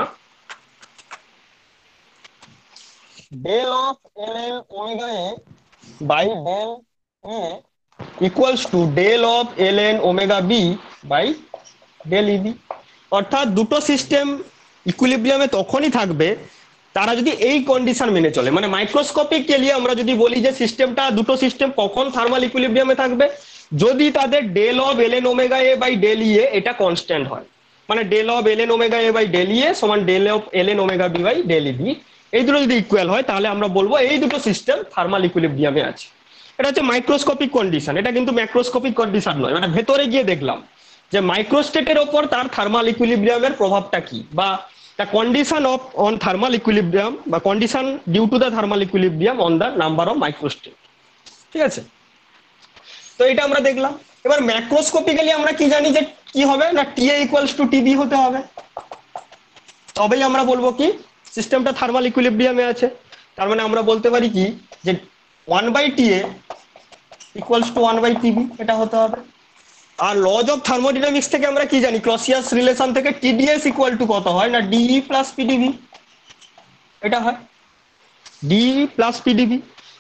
del of ln omega a by del e equals to del of ln omega b by del eb, অর্থাৎ দুটো সিস্টেম ইকুইলিব্রিয়ামে তখনই থাকবে তারা যদি এই কন্ডিশন মেনে চলে। মানে মাইক্রোস্কোপিক্যালি আমরা যদি বলি যে সিস্টেমটা দুটো সিস্টেম কখন থার্মাল ইকুইলিব্রিয়ামে থাকবে যদি তাদের del of ln omega a by del E এটা কনস্ট্যান্ট হয়। মানে del of ln omega a by del E সমান del of ln omega b by del eb, এই দুটো যদি ইকুয়াল হয় তাহলে আমরা বলবো এই দুটো সিস্টেম থার্মাল ইকুইলিব্রিয়ামে আছে। এটা হচ্ছে মাইক্রোস্কোপিক কন্ডিশন, এটা কিন্তু ম্যাক্রোস্কোপিক কন্ডিশন নয়। মানে ভেতরে গিয়ে দেখলাম যে মাইক্রোস্টেটের ওপর তার থার্মাল ইকুইলিব্রিয়ামের প্রভাবটা কি, বা the condition of on thermal equilibrium বা condition due to the thermal equilibrium on the number of microstate. ঠিক আছে, তো এটা আমরা দেখলাম। এবার ম্যাক্রোস্কোপিক্যালি আমরা কি জানি যে কি হবে না TA ইকুয়ালস টু TB হতে হবে, তবেই আমরা বলবো কি সিস্টেমটা থার্মাল ইকুইলিব্রিয়ামে আছে। তার মানে আমরা বলতে পারি কি যে 1/TA ইকুয়ালস টু 1/TB, এটা হতে হবে। আর লজ অফ থার্মোডাইনামিক্স থেকে আমরা কি জানি ক্লসিয়াস রিলেশন থেকে TdS ইকুয়াল টু কত হয় না DE প্লাস PdV, এটা হয় DE প্লাস PdV।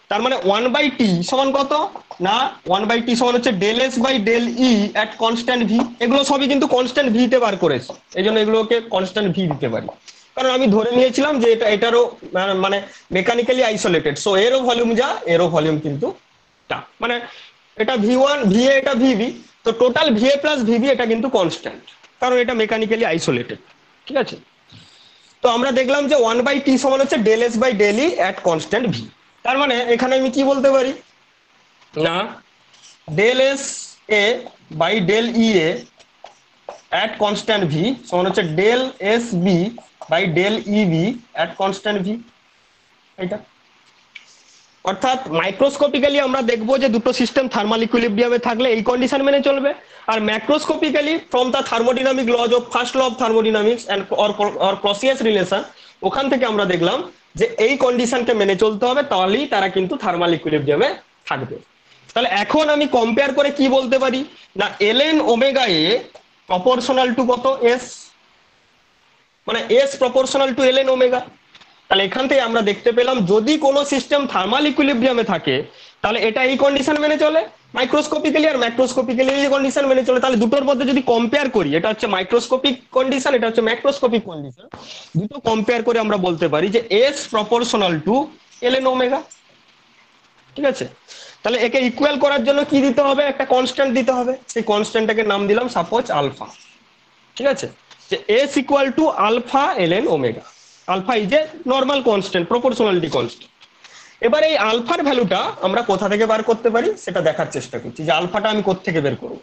তার মানে 1/t সমান কত, না 1/t সমান হচ্ছে del S by del E at constant V. এগুলো সবই কিন্তু কনস্ট্যান্ট ভি তে বার করেছি, এই জন্য এগুলোকে কনস্ট্যান্ট ভি দিতে পারি, কারণ আমি ধরে নিয়েছিলাম যে এটারও মানে মেকানিক্যালি আইসোলেটেড, সো এরও ভলিউম যা এরও ভলিউম কিন্তু তা, মানে এটা ভি1 ভিএ এটা ভিবি, তো টোটাল ভিএ প্লাস ভিবি এটা কিন্তু কনস্ট্যান্ট, কারণ এটা মেকানিক্যালি আইসোলেটেড। ঠিক আছে, তো আমরা দেখলাম যে 1/t সমান হচ্ছে del S by del E at constant V. তার মানে এখানে আমি কি বলতে পারি, না del S A by del E A at constant V সমান হচ্ছে del S B by del E B at constant V. এটা অর্থাৎ মাইক্রোস্কোপিক্যালি আমরা দেখবো যে দুটো সিস্টেম থার্মাল ইকুইলিব্রিয়ামে থাকলে এই কন্ডিশন মেনে চলবে, আর macroscopically from the thermodynamic laws of first law of thermodynamics and or Clausius relation, ওখান থেকে আমরা দেখলাম যে এই কন্ডিশনকে মেনে চলতে হবে, তাহলেই তারা কিন্তু থার্মাল ইকুইলিব্রিয়ামে থাকবে। তাহলে এখন আমি কম্পেয়ার করে কি বলতে পারি, না এলএন ওমেগা এ প্রপোর্শনাল টু কত এস, মানে S proportional to LN omega. তাহলে এখান থেকে আমরা দেখতে পেলাম যদি কোনো সিস্টেম থার্মাল ইকুইলিব্রিয়ামে থাকে তাহলে এটা এই কন্ডিশন মেনে চলে মাইক্রোস্কোপিক্যালি, আর ম্যাক্রোস্কোপিক্যালি এই কন্ডিশন মেনে চলে। তাহলে দুটোর মধ্যে যদি কম্পেয়ার করি, এটা হচ্ছে মাইক্রোস্কোপিক কন্ডিশন, এটা হচ্ছে ম্যাক্রোস্কোপিক কন্ডিশন, দুটো কম্পেয়ার করে আমরা বলতে পারি যে S proportional to LN omega. ঠিক আছে, তাহলে একে ইকুয়াল করার জন্য কি দিতে হবে, একটা কনস্ট্যান্ট দিতে হবে, সেই কনস্ট্যান্টটাকে নাম দিলাম সাপোজ আলফা। ঠিক আছে, যে S equal to alpha LN omega, alpha is a normal constant, proportionality constant. এবার এই আলফার ভ্যালুটা আমরা কোথা থেকে বার করতে পারি সেটা দেখার চেষ্টা করছি, যে আলফাটা আমি কোথা থেকে বের করব।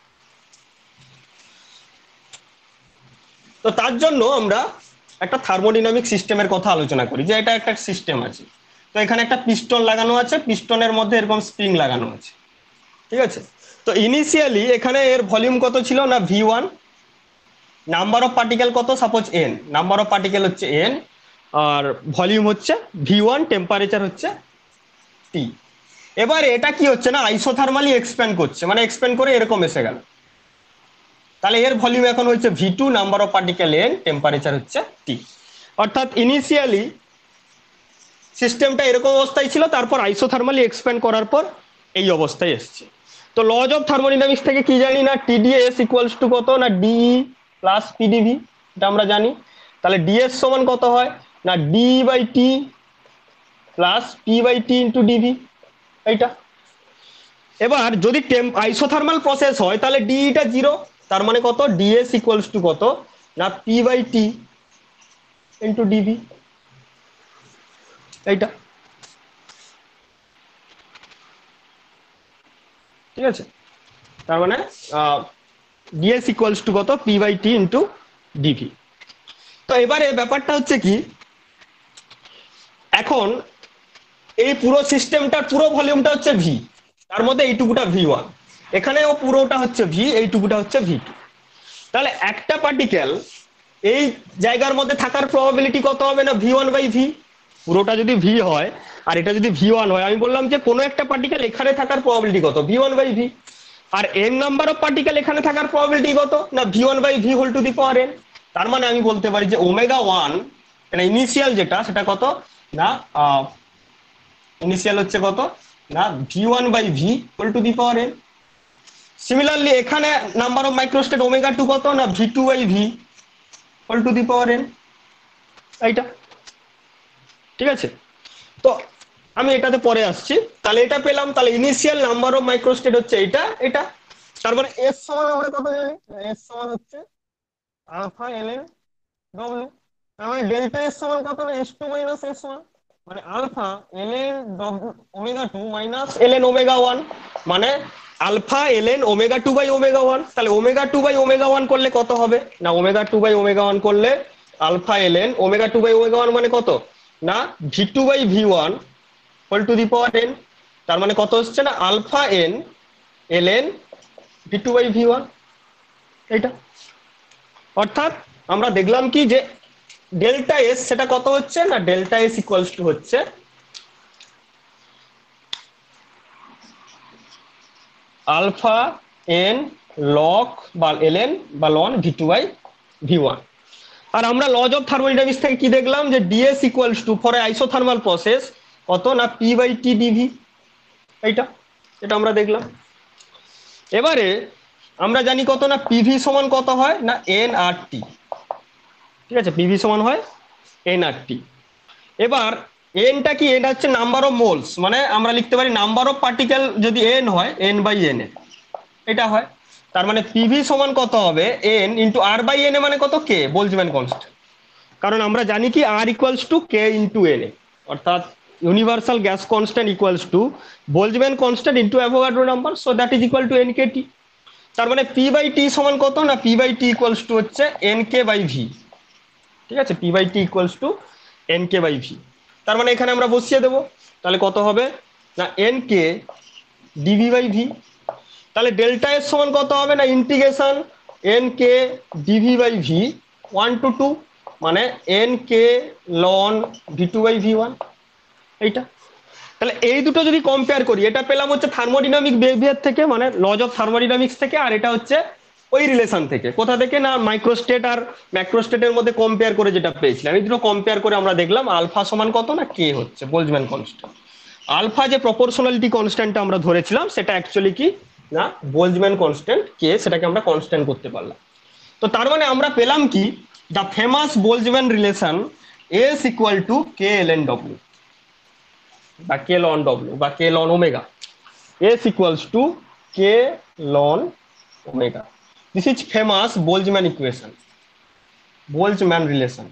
তো তার জন্য আমরা একটা থার্মোডিনামিক সিস্টেমের কথা আলোচনা করি, যে এটা একটা সিস্টেম আছে, তো এখানে একটা পিস্টন লাগানো আছে, পিস্টনের মধ্যে এরকম স্প্রিং লাগানো আছে। ঠিক আছে, তো ইনিশিয়ালি এখানে এর ভলিউম কত ছিল, না ভি1, নাম্বার অফ পার্টিকেল কত, suppose N, number of particle হচ্ছে এন, আর ভলিউম হচ্ছে ভি1, টেম্পারেচার হচ্ছে টি। এবারে এটা কি হচ্ছে না আইসোথার্মালি এক্সপ্যান্ড করছে, মানে এক্সপ্যান্ড করে এরকম এসে গেল, তাহলে এর ভলিউম এখন হচ্ছে V two, number of particle N, temperature হচ্ছে টি। অর্থাৎ ইনিশিয়ালি সিস্টেমটা এরকম অবস্থায় ছিল, তারপর আইসোথার্মালি এক্সপ্যান্ড করার পর এই অবস্থায় এসছে। তো লজ অফ থার্মোডিনামিক্স থেকে কি জানি, না টিডিএস ইকুয়ালস টু কত, না ডিই প্লাস পিডিভি, এটা আমরা জানি। তাহলে ডিএস সমান কত হয়, না D by T plus P by T into DV, এইটা। এবার যদি আইসোথার্মাল প্রসেস হয় তাহলে ডিইটা জিরো, তার মানে কত, ডিএস ইকুয়ালস টু কত, না P by T into DV, এইটা। ঠিক আছে, তার মানে ডিএস ইকুয়ালস টু কত, P by T into DV. তো এবারে ব্যাপারটা হচ্ছে কি, এখন এই পুরো সিস্টেমটার পুরো ভলিউমটা হচ্ছে ভি, তার মধ্যে এইটুকুটা ভি1, এখানেও পুরোটা হচ্ছে ভি, এইটুকুটা হচ্ছে ভি2। তাহলে একটা পার্টিকেল এই জায়গার মধ্যে থাকার প্রবাবিলিটি কত হবে, না ভি1 বাই ভি। পুরোটা যদি ভি হয় আর এটা যদি ভি1 হয়, আমি বললাম যে কোনো একটা পার্টিকেল এখানে থাকার প্রবাবিলিটি কত, ভি1 বাই ভি। আর এন নাম্বার অফ পার্টিকেল এখানে থাকার প্রবাবিলিটি কত, না V one by V whole to the power N. তার মানে আমি বলতে পারি যে ওমেগা 1 মানে ইনিশিয়াল যেটা, সেটা কত, না ইনিশিয়াল হচ্ছে কত, না V one by V whole to the power N. Similarly এখানে নাম্বার অফ মাইক্রোস্টেট ওমেগা 2 কত, না V two by V whole to the power N, এইটা। ঠিক আছে, তো আমি এটাতে পরে আসছি। তাহলে এটা পেলাম, তাহলে ইনিশিয়াল নাম্বার অফ মাইক্রোস্টেট হচ্ছে এটা, এটা। তার মানে এস সমান আমরা কত জানি, এস সমান হচ্ছে আলফা এল এন ডব্লিউ। তার মানে ডেল্টা এস সমান কত, না S two minus S one, মানে alpha L N omega 2 minus L N omega 1, মানে alpha L N omega 2 by omega 1। তাহলে ওমেগা 2 বাই ওমেগা 1 করলে কত হবে, না ওমেগা 2 বাই ওমেগা 1 করলে alpha L N omega 2 by omega 1 মানে কত, না V two by V one whole to the power N. তার মানে কত হচ্ছে, না alpha N L N V two by V one, এইটা। অর্থাৎ আমরা দেখলাম কি, যে ডেল্টা এস সেটা কত হচ্ছে, না ডেল্টা এস ইকুয়ালস টু হচ্ছে আলফা এন লক বা এল এন বা লন ভি2 বাই ভি1। আর আমরা লজ অফ থার্মোডাইনামিক্স থেকে কি দেখলাম, যে DS equals to for isothermal process কত না পি বাই টি ডিভি, এইটা এটা আমরা দেখলাম। এবারে আমরা জানি কত না পিভি সমান কত হয় না এন আর টি, ঠিক আছে, পিভি সমান হয় এন আর টি। এবার এনটা কি, এটা হচ্ছে নাম্বার অফ মোলস, মানে আমরা লিখতে পারি নাম্বার অফ পার্টিকেল যদি এন হয় এন বাই এন এ, এটা হয়। তার মানে পিভি সমান কত হবে N into R by N A, মানে কত কে বোলজম্যান কনস্ট্যান্ট, কারণ আমরা জানি কি R equals to K into N A, অর্থাৎ universal gas constant equals to Boltzmann constant into Avogadro number, so that is equal to N K T. তার মানে P by T সমান কত না P by T equals to হচ্ছে N K by V, ঠিক আছে, P by T equals to N K by V. তার মানে এখানে আমরা বসিয়ে দেবো, তাহলে কত হবে না N K DV by V. তাহলে ডেল্টা এস সমান কত হবে না integration N K DV by V 1 to 2, মানে N K ln V two by V one, এইটা। তাহলে এই দুটো যদি কম্পেয়ার করি, এটা পেলাম হচ্ছে থার্মোডিনামিক বিহেভিয়ার থেকে, মানে লজ অফ থার্মোডিনামিক্স থেকে, আর এটা হচ্ছে ওই রিলেশন থেকে, কোথা থেকে না মাইক্রোস্টেট আর ম্যাক্রোস্টেটের মধ্যে কম্পেয়ার করে যেটা পেয়েছিলাম। এই দুটো কম্পেয়ার করে আমরা দেখলাম আলফা সমান কত না কে হচ্ছে বোলজম্যান কনস্ট্যান্ট। আলফা যে প্রপোর্শনালিটি কনস্ট্যান্টটা আমরা ধরেছিলাম সেটা অ্যাকচুয়ালি কি না বোলজম্যান কনস্ট্যান্ট কে, সেটাকে আমরা কনস্ট্যান্ট করতে পারলাম। তো তার মানে আমরা পেলাম কি the famous Boltzmann relation S equal to K L N W বা কে লন ডব্লিউ বা K ln omega, S equals to K ln omega. This is famous Boltzmann equation, Boltzmann relation.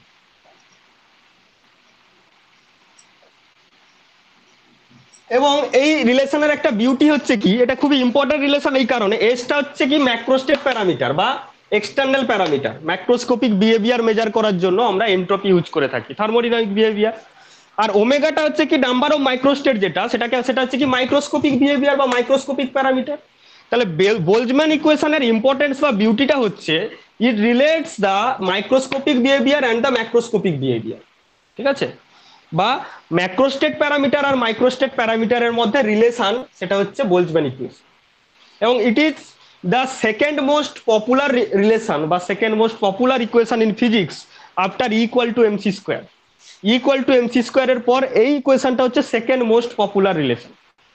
এবং এই রিলেশনের একটা বিউটি হচ্ছে কি, এটা খুবই ইম্পর্টেন্ট রিলেশন এই কারণে, এসটা হচ্ছে কি ম্যাক্রোস্টেট প্যারামিটার বা external parameter, macroscopic behaviour measure করার জন্য আমরা এন্ট্রপি ইউজ করে থাকি, থার্মোডিনামিক বিহেভিয়ার। আর ওমেগাটা হচ্ছে কি নাম্বার অফ মাইক্রোস্টেট, যেটা সেটা হচ্ছে কি মাইক্রোস্কোপিক বিহেভিয়ার বা মাইক্রোস্কোপিক প্যারামিটার। তাহলে বোলজম্যান ইকুয়েশনের ইম্পর্টেন্স বা বিউটিটা হচ্ছে it relates the microscopic behaviour and the macroscopic behaviour, ঠিক আছে, বা ম্যাক্রোস্টেট প্যারামিটার আর মাইক্রোস্টেট প্যারামিটারের মধ্যে রিলেশন, সেটা হচ্ছে বোলজম্যান ইকুয়েশন। এবং it is the second most popular relation বা second most popular equation in physics after equal to MC square. Equal to MC স্কোয়ারের পর এই ইকুয়েশনটা হচ্ছে সেকেন্ড মোস্ট পপুলার রিলেশন,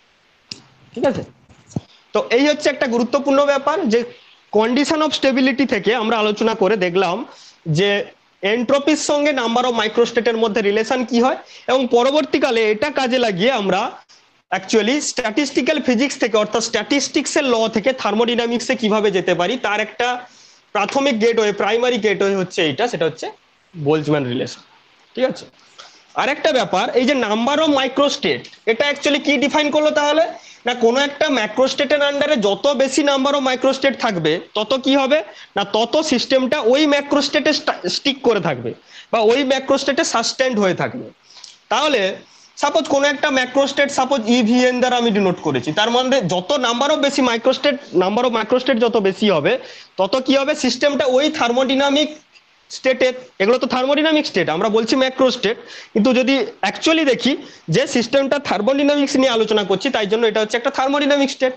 ঠিক আছে। তো এই হচ্ছে একটা গুরুত্বপূর্ণ ব্যাপার, যে কন্ডিশন অফ স্টেবিলিটি থেকে আমরা আলোচনা করে দেখলাম যে এন্ট্রপির সঙ্গে নাম্বার অফ মাইক্রোস্টেটের মধ্যে রিলেশন কি হয়, এবং পরবর্তীকালে এটা কাজে লাগিয়ে আমরা অ্যাকচুয়ালি স্ট্যাটিস্টিক্যাল ফিজিক্স থেকে, অর্থাৎ স্ট্যাটিস্টিক্সের ল থেকে থার্মোডিনামিক্সে কিভাবে যেতে পারি তার একটা প্রাথমিক গেটওয়ে, প্রাইমারি গেটওয়ে হচ্ছে এইটা, সেটা হচ্ছে বোলজম্যান রিলেশন, ঠিক আছে। আরেকটা ব্যাপার, এই যে নাম্বার অফ মাইক্রোস্টেট, এটা অ্যাকচুয়ালি কি ডিফাইন করলো তাহলে না কোনো একটা ম্যাক্রোস্টেটের আন্ডারে যত বেশি নাম্বার অফ মাইক্রোস্টেট থাকবে তত কি হবে না তত সিস্টেমটা ওই ম্যাক্রোস্টেটে স্টিক করে থাকবে বা ওই ম্যাক্রোস্টেটে সাস্টেন্ড হয়ে থাকবে। তাহলে সাপোজ কোনো একটা ম্যাক্রোস্টেট, সাপোজ ইভিএন দ্বারা আমি ডিনোট করেছি, তার মধ্যে যত নাম্বার অফ বেশি মাইক্রোস্টেট, নাম্বার অফ মাইক্রোস্টেট যত বেশি হবে তত কি হবে সিস্টেমটা ওই থার্মোডিনামিক স্টেটে, এগুলো তো থার্মোডিনামিক স্টেট, আমরা বলছি ম্যাক্রো স্টেট, কিন্তু যদি অ্যাকচুয়ালি দেখি যে সিস্টেমটা থার্মোডিনামিক্স নিয়ে আলোচনা করছি তাই জন্য এটা হচ্ছে একটা থার্মোডিনামিক স্টেট।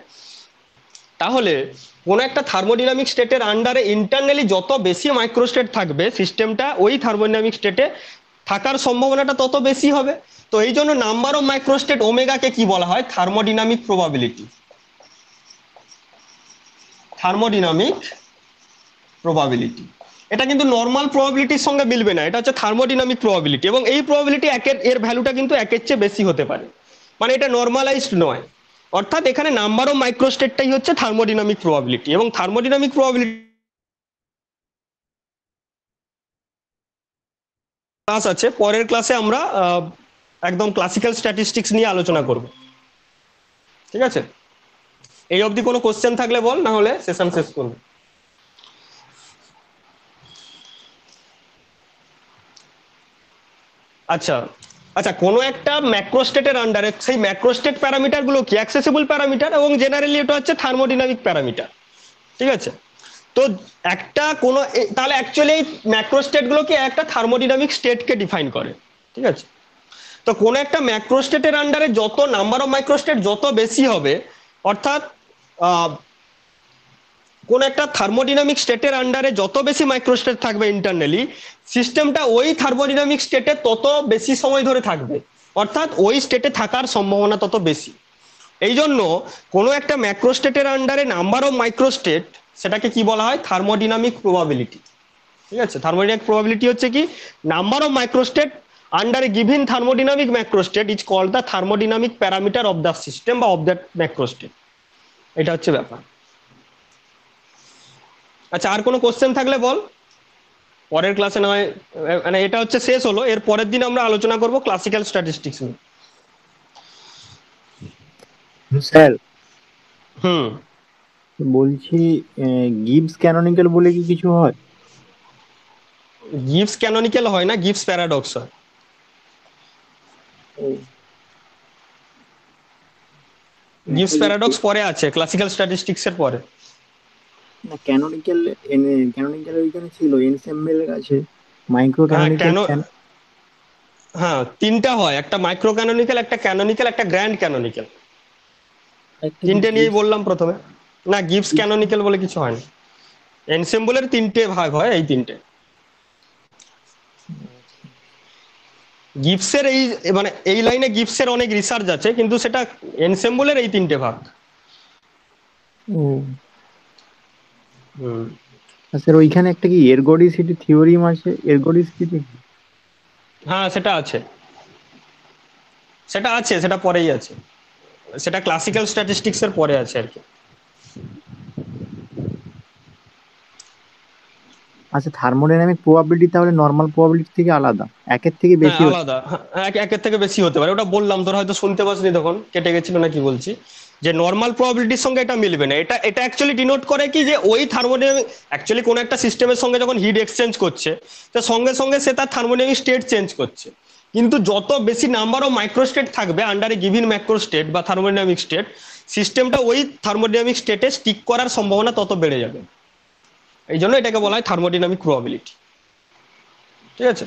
তাহলে কোন একটা থার্মোডিনামিক স্টেটের আন্ডারে ইন্টারনালি যত বেশি মাইক্রোস্টেট থাকবে সিস্টেমটা ওই থার্মোডিনামিক স্টেটে থাকার সম্ভাবনাটা তত বেশি হবে। তো এই জন্য নাম্বার অফ মাইক্রোস্টেট ওমেগাকে কি বলা হয় থার্মোডিনামিক প্রবাবিলিটি, থার্মোডিনামিক প্রবাবিলিটি। এটা কিন্তু নর্মাল প্রবাবিলিটির সঙ্গে মিলবে না, এটা হচ্ছে থার্মোডিনামিক প্রবাবিলিটি, এবং এই প্রবাবিলিটি এর ভ্যালুটা কিন্তু একের চেয়ে বেশি হতে পারে, মানে এটা নর্মালাইজড নয়। অর্থাৎ এখানে নাম্বার অফ মাইক্রোস্টেটটাই হচ্ছে থার্মোডিনামিক প্রবাবিলিটি, এবং থার্মোডিনামিক প্রবাবিলিটি ক্লাস আছে, পরের ক্লাসে আমরা একদম ক্লাসিক্যাল স্ট্যাটিস্টিক্স নিয়ে আলোচনা করব, ঠিক আছে। এই অবধি কোনো কোশ্চেন থাকলে বল, না হলে সেশন শেষ করব। আচ্ছা আচ্ছা, কোনো একটা ম্যাক্রোস্টেটের আন্ডারে সেই ম্যাক্রোস্টেট প্যারামিটার গুলো কি অ্যাক্সেসিবল প্যারামিটার, এবং জেনারেলি এটা হচ্ছে থার্মোডিনামিক প্যারামিটার, ঠিক আছে। তো একটা কোন তাহলে অ্যাকচুয়ালি এই ম্যাক্রোস্টেট গুলো কি একটা থার্মোডিনামিক স্টেটকে ডিফাইন করে, ঠিক আছে। তো কোন একটা ম্যাক্রোস্টেটের আন্ডারে যত নাম্বার অফ মাইক্রোস্টেট যত বেশি হবে, অর্থাৎ কোন একটা থার্মোডিনামিক স্টেটের আন্ডারে যত বেশি মাইক্রোস্টেট থাকবে ইন্টারনালি, সিস্টেমটা ওই থার্মোডিনামিক স্টেটে তত বেশি সময় ধরে থাকবে, অর্থাৎ ওই স্টেটে থাকার সম্ভাবনা তত বেশি। এই জন্য কোনো একটা ম্যাক্রোস্টেটের আন্ডারে নাম্বার অফ মাইক্রোস্টেট, সেটাকে কি বলা হয়? Thermodynamic probability. ঠিক আছে, থার্মোডিনামিক প্রবাবিলিটি হচ্ছে কি, number of microstate under a given thermodynamic macrostate is called the thermodynamic parameter of the system বা অফ দ্যাট ম্যাক্রোস্টেট। এটা হচ্ছে ব্যাপার। আচ্ছা, আর কোনো কোশ্চেন থাকলে বল, পরের ক্লাসে নয়, মানে এটা হচ্ছে শেষ হলো, এর পরের দিন আমরা আলোচনা করব ক্লাসিক্যাল স্ট্যাটিস্টিক্স নিয়ে। স্যার হুম। বলছি গিবস ক্যানোনিক্যাল বলে কি কিছু হয়? গিবস ক্যানোনিক্যাল হয় না, গিবস প্যারাডক্স হয়। গিবস প্যারাডক্স পরে আছে, ক্লাসিক্যাল স্ট্যাটিস্টিক্স এর পরে। না, ক্যানোনিক্যাল ক্যানোনিক্যাল ওইখানে ছিল, এনসেম্বলের কাছে মাইক্রো হ্যাঁ ক্যানোনিক্যাল। কেন, হ্যাঁ তিনটা হয়, একটা মাইক্রো ক্যানোনিক্যাল, একটা ক্যানোনিক্যাল, একটা গ্র্যান্ড ক্যানোনিক্যাল। একটা কি তিনটে নিয়েই গিবস? বললাম প্রথমে। না, গিবস ক্যানোনিক্যাল বলে কিছু হয় না। এনসেম্বলের তিনটে ভাগ হয়, এই তিনটে। গিবসের এই মানে এই লাইনে গিবসের অনেক রিসার্চ আছে, কিন্তু সেটা এনসেম্বলের এই তিনটে ভাগ। ও হুম। স্যার, ওইখানে একটা কি এরগোডিসিটি থিওরিম আছে, এরগোডিসিটি? হ্যাঁ সেটা আছে, সেটা আছে, সেটা পরেই আছে, সেটা ক্লাসিক্যাল স্ট্যাটিস্টিক্স এর পরে আছে আর কি। আচ্ছা, থার্মোডাইনামিক প্রবাবিলিটি তাহলে নর্মাল প্রবাবিলিটি থেকে আলাদা, একের থেকে হ্যাঁ বেশি হতে? আলাদা, হ্যাঁ, একের থেকে বেশি হতে পারে, ওটা বললাম, তোর হয়তো শুনতে পাসনি তখন, কেটে গেছিল না কি বলছি, যে নর্মাল প্রবাবিলিটির সঙ্গে এটা মিলবে না। এটা অ্যাকচুয়ালি ডিনোট করে কি, যে ওই থার্মোডাইনামিক অ্যাকচুয়ালি কোনো একটা সিস্টেমের সঙ্গে যখন হিট এক্সচেঞ্জ করছে, তো সঙ্গে সঙ্গে সে তার থার্মোডাইনামিক স্টেট চেঞ্জ করছে, কিন্তু যত বেশি নাম্বার অফ মাইক্রোস্টেট থাকবে আন্ডারে গিভিন ম্যাক্রোস্টেট বা থার্মোডাইনামিক স্টেট, সিস্টেমটা ওই থার্মোডাইনামিক স্টেটে স্টিক করার সম্ভাবনা তত বেড়ে যাবে। এই জন্য এটাকে বলা হয় থার্মোডাইনামিক প্রবাবিলিটি। ঠিক আছে।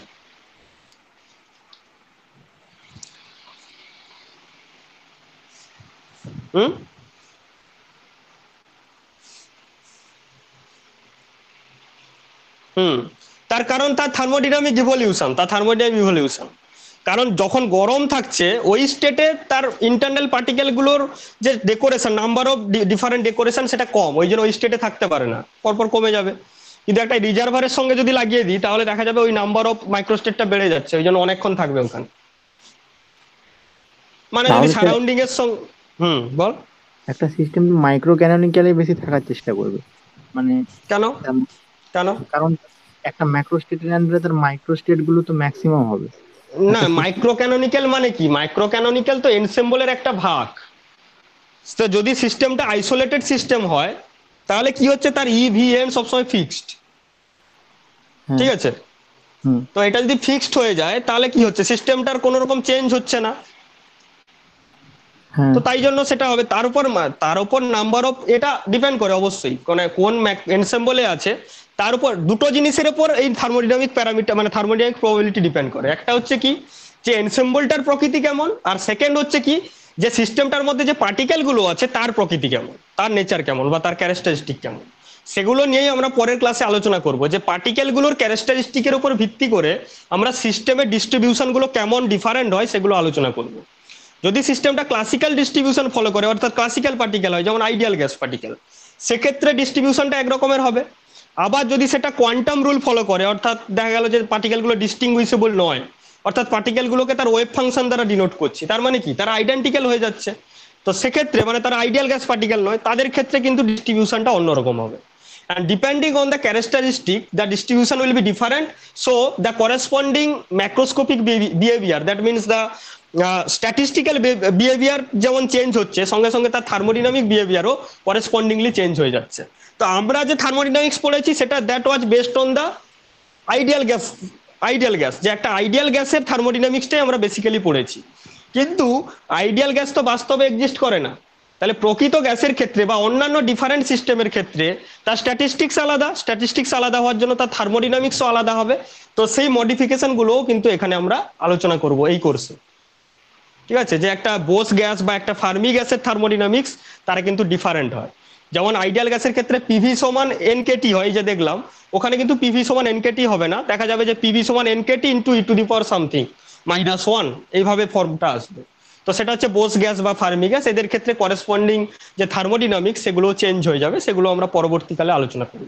হুম। হুম। তার কারণ তার থার্মোডিনামিক ইভলিউশন, তার থার্মোডিনামিক ইভলিউশন, কারণ যখন গরম থাকছে ওই স্টেটে তার ইন্টারনাল পার্টিকেল গুলোর যে decoration, number of different decoration, সেটা কম, ওই জন্য ওই স্টেটে থাকতে পারে না, পরপর কমে যাবে। কিন্তু একটা রিজার্ভারের সঙ্গে যদি লাগিয়ে দিই, তাহলে দেখা যাবে ওই নাম্বার অফ মাইক্রোস্টেটটা বেড়ে যাচ্ছে, ওই জন্য অনেকক্ষণ থাকবে ওখানে। মানে যদি তাহলে স্যার সারাউন্ডিং এর সঙ্গে, হুম বল। একটা সিস্টেম মাইক্রো ক্যানোনিক্যালে বেশি থাকার চেষ্টা করবে, মানে কেন? কেন? কারণ একটা ম্যাক্রো স্টেটের আন্ডারে তার মাইক্রো স্টেট গুলো তো ম্যাক্সিমাম হবে না, একটা সিস্টেম। মাইক্রো ক্যানোনিক্যাল মানে কি? মাইক্রো ক্যানোনিক্যাল তো এনসেম্বলের একটা ভাগ। তো যদি সিস্টেমটা আইসোলেটেড সিস্টেম হয়, তাহলে কি হচ্ছে, তার ইভিএন সবসময় ফিক্সড। হ্যাঁ। ঠিক আছে। হুম। তো এটা যদি ফিক্সড হয়ে যায়, তাহলে কি হচ্ছে, সিস্টেমটার কোনো রকম চেঞ্জ হচ্ছে না। হ্যাঁ। তো তাই জন্য সেটা হবে, তার উপর নাম্বার অফ, এটা ডিপেন্ড করে অবশ্যই কোন এনসেম্বলে আছে, তার উপর দুটো জিনিসের উপর এই থার্মোডাইনামিক প্যারামিটার মানে থার্মোডাইনামিক প্রবাবিলিটি ডিপেন্ড করে। একটা হচ্ছে কি, যে এনসেম্বলটার প্রকৃতি কেমন, আর সেকেন্ড হচ্ছে কি, যে সিস্টেমটার মধ্যে যে পার্টিকেল গুলো আছে তার প্রকৃতি কেমন, তার নেচার কেমন বা তার ক্যারেক্টারিস্টিক কেমন। সেগুলো নিয়েই আমরা পরের ক্লাসে আলোচনা করব, যে পার্টিকেল গুলোর ক্যারেক্টারিস্টিকের উপর ভিত্তি করে আমরা সিস্টেমের ডিস্ট্রিবিউশন গুলো কেমন ডিফারেন্ট হয় সেগুলো আলোচনা করব। যদি সিস্টেমটা ক্লাসিক্যাল ডিস্ট্রিবিউশন ফলো করে, অর্থাৎ ক্লাসিক্যাল পার্টিকেল হয়, যেমন আইডিয়াল গ্যাস পার্টিকেল, সেক্ষেত্রে ডিস্ট্রিবিউশনটা একরকমের হবে। আবার যদি সেটা কোয়ান্টাম রুল ফলো করে, অর্থাৎ দেখা গেল যে পার্টিকেলগুলো ডিস্টিংগুইশেবল নয়, অর্থাৎ পার্টিকেলগুলোকে তার ওয়েভ ফাংশন দ্বারা ডিনোট করছি, তার মানে কি, তারা আইডেন্টিক্যাল হয়ে যাচ্ছে, তো সেক্ষেত্রে মানে তারা আইডিয়াল গ্যাস পার্টিকেল নয়, তাদের ক্ষেত্রে কিন্তু ডিস্ট্রিবিউশনটা অন্যরকম হবে। And depending on the characteristic, the distribution will be different. So the corresponding macroscopic behavior, that means the statistical behaviour যেমন চেঞ্জ হচ্ছে, সঙ্গে সঙ্গে তার থার্মোডিনামিক বিহেভিয়ারও করেসপন্ডিংলি চেঞ্জ হয়ে যাচ্ছে। তো আমরা যে থার্মোডিনামিক্স পড়েছি, সেটা that was based on the ideal gas. Ideal gas, যে একটা আইডিয়াল গ্যাসের থার্মোডিনামিক্সটাই আমরা বেসিক্যালি পড়েছি, কিন্তু আইডিয়াল গ্যাস তো বাস্তবে এক্সিস্ট করে না। তাহলে প্রকৃত গ্যাসের ক্ষেত্রে বা অন্যান্য ডিফারেন্ট সিস্টেমের ক্ষেত্রে তার স্ট্যাটিস্টিক্স আলাদা হওয়ার জন্য তার থার্মোডিনামিক্সও আলাদা হবে। তো সেই মডিফিকেশন গুলোও কিন্তু এখানে আমরা আলোচনা করব এই কোর্সে। ঠিক আছে, যে একটা বোস গ্যাস বা একটা ফার্মি গ্যাসের থার্মোডিনামিক্স তারা কিন্তু ডিফারেন্ট হয়। যেমন আইডিয়াল গ্যাসের ক্ষেত্রে পিভি সমান এনকেটি হয়, যে দেখলাম ওখানে কিন্তু পিভি সমান এনকেটি হবে না, দেখা যাবে যে পিভি সমান NKT into E to the power something -1, এইভাবে ফর্মটা আসবে। তো সেটা হচ্ছে বোস গ্যাস বা ফার্মি গ্যাস, এদের ক্ষেত্রে করেসপন্ডিং যে থার্মোডিনামিক্স সেগুলো চেঞ্জ হয়ে যাবে, সেগুলো আমরা পরবর্তীকালে আলোচনা করি।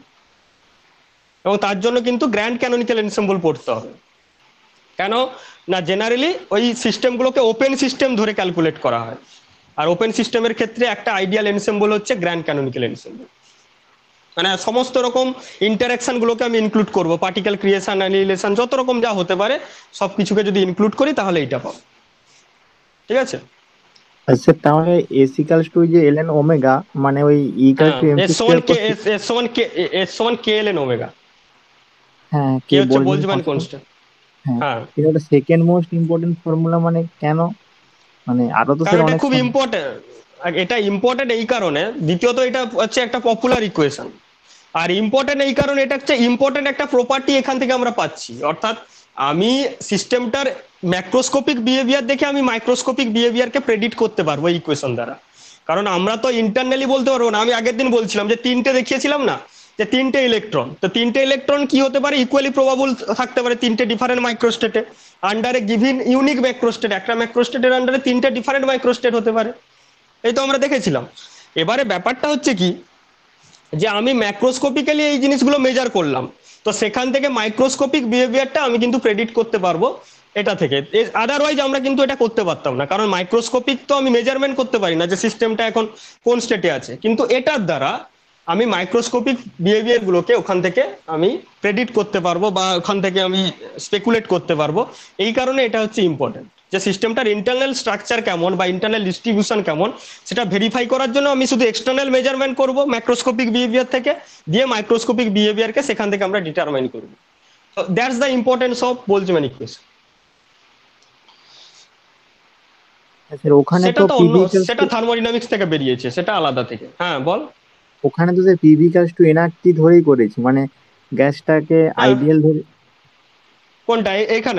এবং তার জন্য কিন্তু গ্র্যান্ড ক্যানোনিক্যাল এনসেম্বল পড়তে হবে। কেন না, জেনারেলি ওই সিস্টেমগুলোকে ওপেন সিস্টেম ধরে ক্যালকুলেট করা হয়, আর ওপেন সিস্টেমের ক্ষেত্রে একটা আইডিয়াল এনসেম্বল হচ্ছে গ্র্যান্ড ক্যানোনিক্যাল এনসেম্বল। মানে সমস্ত রকম ইন্টারাকশন গুলোকে আমি ইনক্লুড করব, পার্টিকেল ক্রিয়েশন, অ্যানিহিলেশন, যত রকম যা হতে পারে সবকিছুকে যদি ইনক্লুড করি তাহলে এইটা পাবো। ঠিক আছে? আচ্ছা, তাহলে এস ইকালস টু যে এল এন ওমেগা, মানে ওই ইকালস হ্যাঁ, টু এমসি এস সমান স্কোয়ার কে, কোস। এস সমান কে, এস সমান কে এল এন ওমেগা। হ্যাঁ, কে কে হচ্ছে বোলজম্যান বোলজম্যান কনস্ট্যান্ট। কনস্ট্যান্ট। হ্যাঁ, হ্যাঁ, কিন্তু ওটা সেকেন্ড মোস্ট ইম্পর্টেন্ট ফর্মুলা, মানে কেন? মানে আরো তো কারণ স্যার এটা অনেক খুব ইম্পর্টেন্ট। এটা ইম্পর্টেন্ট এই কারণে, দ্বিতীয়ত এটা হচ্ছে একটা পপুলার ইকুয়েশন, আর ইম্পর্টেন্ট এই কারণে এটা হচ্ছে ইম্পর্টেন্ট একটা প্রপার্টি এখান থেকে আমরা পাচ্ছি, অর্থাৎ আমি সিস্টেমটার ম্যাক্রোস্কোপিক বিহেভিয়ার দেখে আমি মাইক্রোস্কোপিক বিহেভিয়ারকে প্রেডিক্ট করতে পারবো এই ইকুয়েশন দ্বারা। কারণ আমরা তো ইন্টারনালি বলতে পারবো না। আমি আগের দিন বলছিলাম যে তিনটে দেখিয়েছিলাম না, যে তিনটে ইলেকট্রন, তো তিনটে ইলেকট্রন কি হতে পারে, ইকুয়ালি প্রবাবল থাকতে পারে তিনটে ডিফারেন্ট মাইক্রোস্টেটে আন্ডারে গিভিন ইউনিক ম্যাক্রোস্টেট, একটা ম্যাক্রোস্টেটের আন্ডারে তিনটে ডিফারেন্ট মাইক্রোস্টেট হতে পারে। এই তো আমরা দেখেছিলাম। এবারে ব্যাপারটা হচ্ছে কি, যে আমি ম্যাক্রোস্কোপিক্যালি এই জিনিসগুলো মেজার করলাম, তো সেখান থেকে মাইক্রোস্কোপিক বিহেভিয়ারটা আমি কিন্তু প্রেডিক্ট করতে পারবো এটা থেকে। আদারওয়াইজ আমরা কিন্তু এটা করতে পারতাম না, কারণ মাইক্রোস্কোপিক তো আমি মেজারমেন্ট করতে পারি না যে সিস্টেমটা এখন কোন স্টেটে আছে, কিন্তু এটার দ্বারা আমি মাইক্রোস্কোপিক বিহেভিয়ার গুলোকে ওখান থেকে আমি প্রেডিক্ট করতে পারবো, বা ওখান থেকে আমি স্পেকুলেট করতে পারবো। এই কারণে এটা হচ্ছে ইম্পর্টেন্ট, যে সিস্টেমটার ইন্টারনাল স্ট্রাকচার কেমন বা ইন্টারনাল ডিস্ট্রিবিউশন কেমন সেটা ভেরিফাই করার জন্য আমি শুধু এক্সটার্নাল মেজারমেন্ট করব ম্যাক্রোস্কোপিক বিহেভিয়ার থেকে, দিয়ে মাইক্রোস্কোপিক বিহেভিয়ারকে সেখান থেকে আমরা ডিটারমাইন করব। So that's the importance of Boltzmann equation. Sir ওখানে সেটা তো তো অন্য, পিভি ইকালস সেটা টু, থার্মোডাইনামিক্স থেকে বেরিয়েছে, সেটা আলাদা থেকে। হ্যাঁ বল। ওখানে তো sir PV equals to NRT ধরেই করেছি, মানে গ্যাসটাকে হ্যাঁ, আইডিয়াল ধরে। কোনটা এইখানে?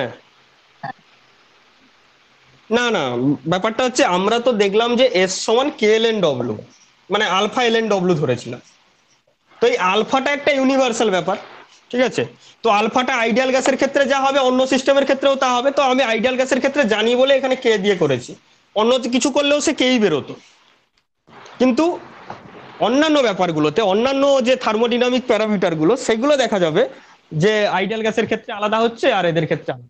না না, ব্যাপারটা হচ্ছে আমরা তো দেখলাম যে এস সমান কে এল এন ডব্লিউ, মানে আলফা এল এন ডব্লিউ ধরেছিলাম। তো এই আলফাটা একটা ইউনিভার্সাল ব্যাপার, ঠিক আছে? তো আলফাটা আইডিয়াল গ্যাসের ক্ষেত্রে যা হবে অন্য সিস্টেমের ক্ষেত্রেও তা হবে, তো আমি আইডিয়াল গ্যাসের ক্ষেত্রে জানি বলে এখানে কে দিয়ে করেছি, অন্য কিছু করলেও সে কেই বেরোতো। কিন্তু অন্যান্য ব্যাপারগুলোতে, অন্যান্য যে থার্মোডিনামিক প্যারামিটার গুলো, সেগুলো দেখা যাবে যে আইডিয়াল গ্যাসের ক্ষেত্রে আলাদা হচ্ছে আর এদের ক্ষেত্রে আলাদা।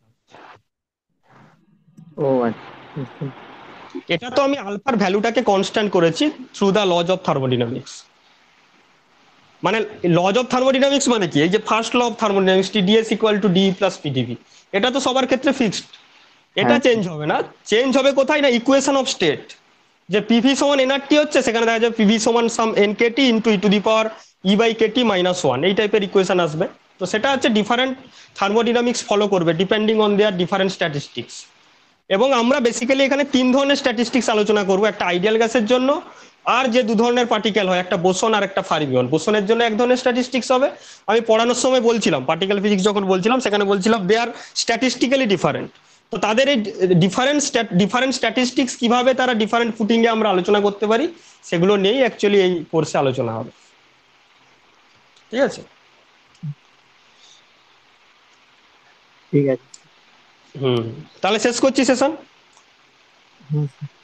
ও আচ্ছা। এটা তো আমি আলফার ভ্যালুটাকে কনস্ট্যান্ট করেছি through the laws of thermodynamics. মানে লজ অফ থার্মোডিনামিক্স মানে কি, এই যে first law of thermodynamics, TDS equal to D plus PDV, এটা তো সবার ক্ষেত্রে ফিক্সড, এটা হ্যাঁ চেঞ্জ হবে না। চেঞ্জ হবে কোথায় না, ইকুয়েশন অফ স্টেট, যে পিভি সমান এনআরটি হচ্ছে, সেখানে দেখা যাবে পিভি সমান some NKT into E to the power E by KT -1, এই টাইপের ইকুয়েশন আসবে। তো সেটা হচ্ছে ডিফারেন্ট থার্মোডিনামিক্স ফলো করবে depending on their different statistics. এবং আমরা বেসিক্যালি এখানে তিন ধরনের স্ট্যাটিস্টিক্স আলোচনা করব, একটা আইডিয়াল গ্যাসের জন্য, আর যে দু ধরনের পার্টিকেল হয়, একটা বোসন আর একটা ফার্মিয়ন। বোসনের জন্য এক ধরনের স্ট্যাটিস্টিক্স হবে, আমি পড়ানোর সময় বলছিলাম, পার্টিকেল ফিজিক্স যখন বলছিলাম সেখানে বলছিলাম দে আর স্ট্যাটিস্টিক্যালি ডিফারেন্ট। তো তাদের এই ডিফারেন্ট স্ট্যাটিস্টিক্স কিভাবে তারা ডিফারেন্ট ফুটিং এ আমরা আলোচনা করতে পারি, সেগুলো নিয়েই অ্যাকচুয়ালি এই কোর্সে আলোচনা হবে। ঠিক আছে? ঠিক আছে। হুম, তাহলে শেষ করছি সেশন। হুম।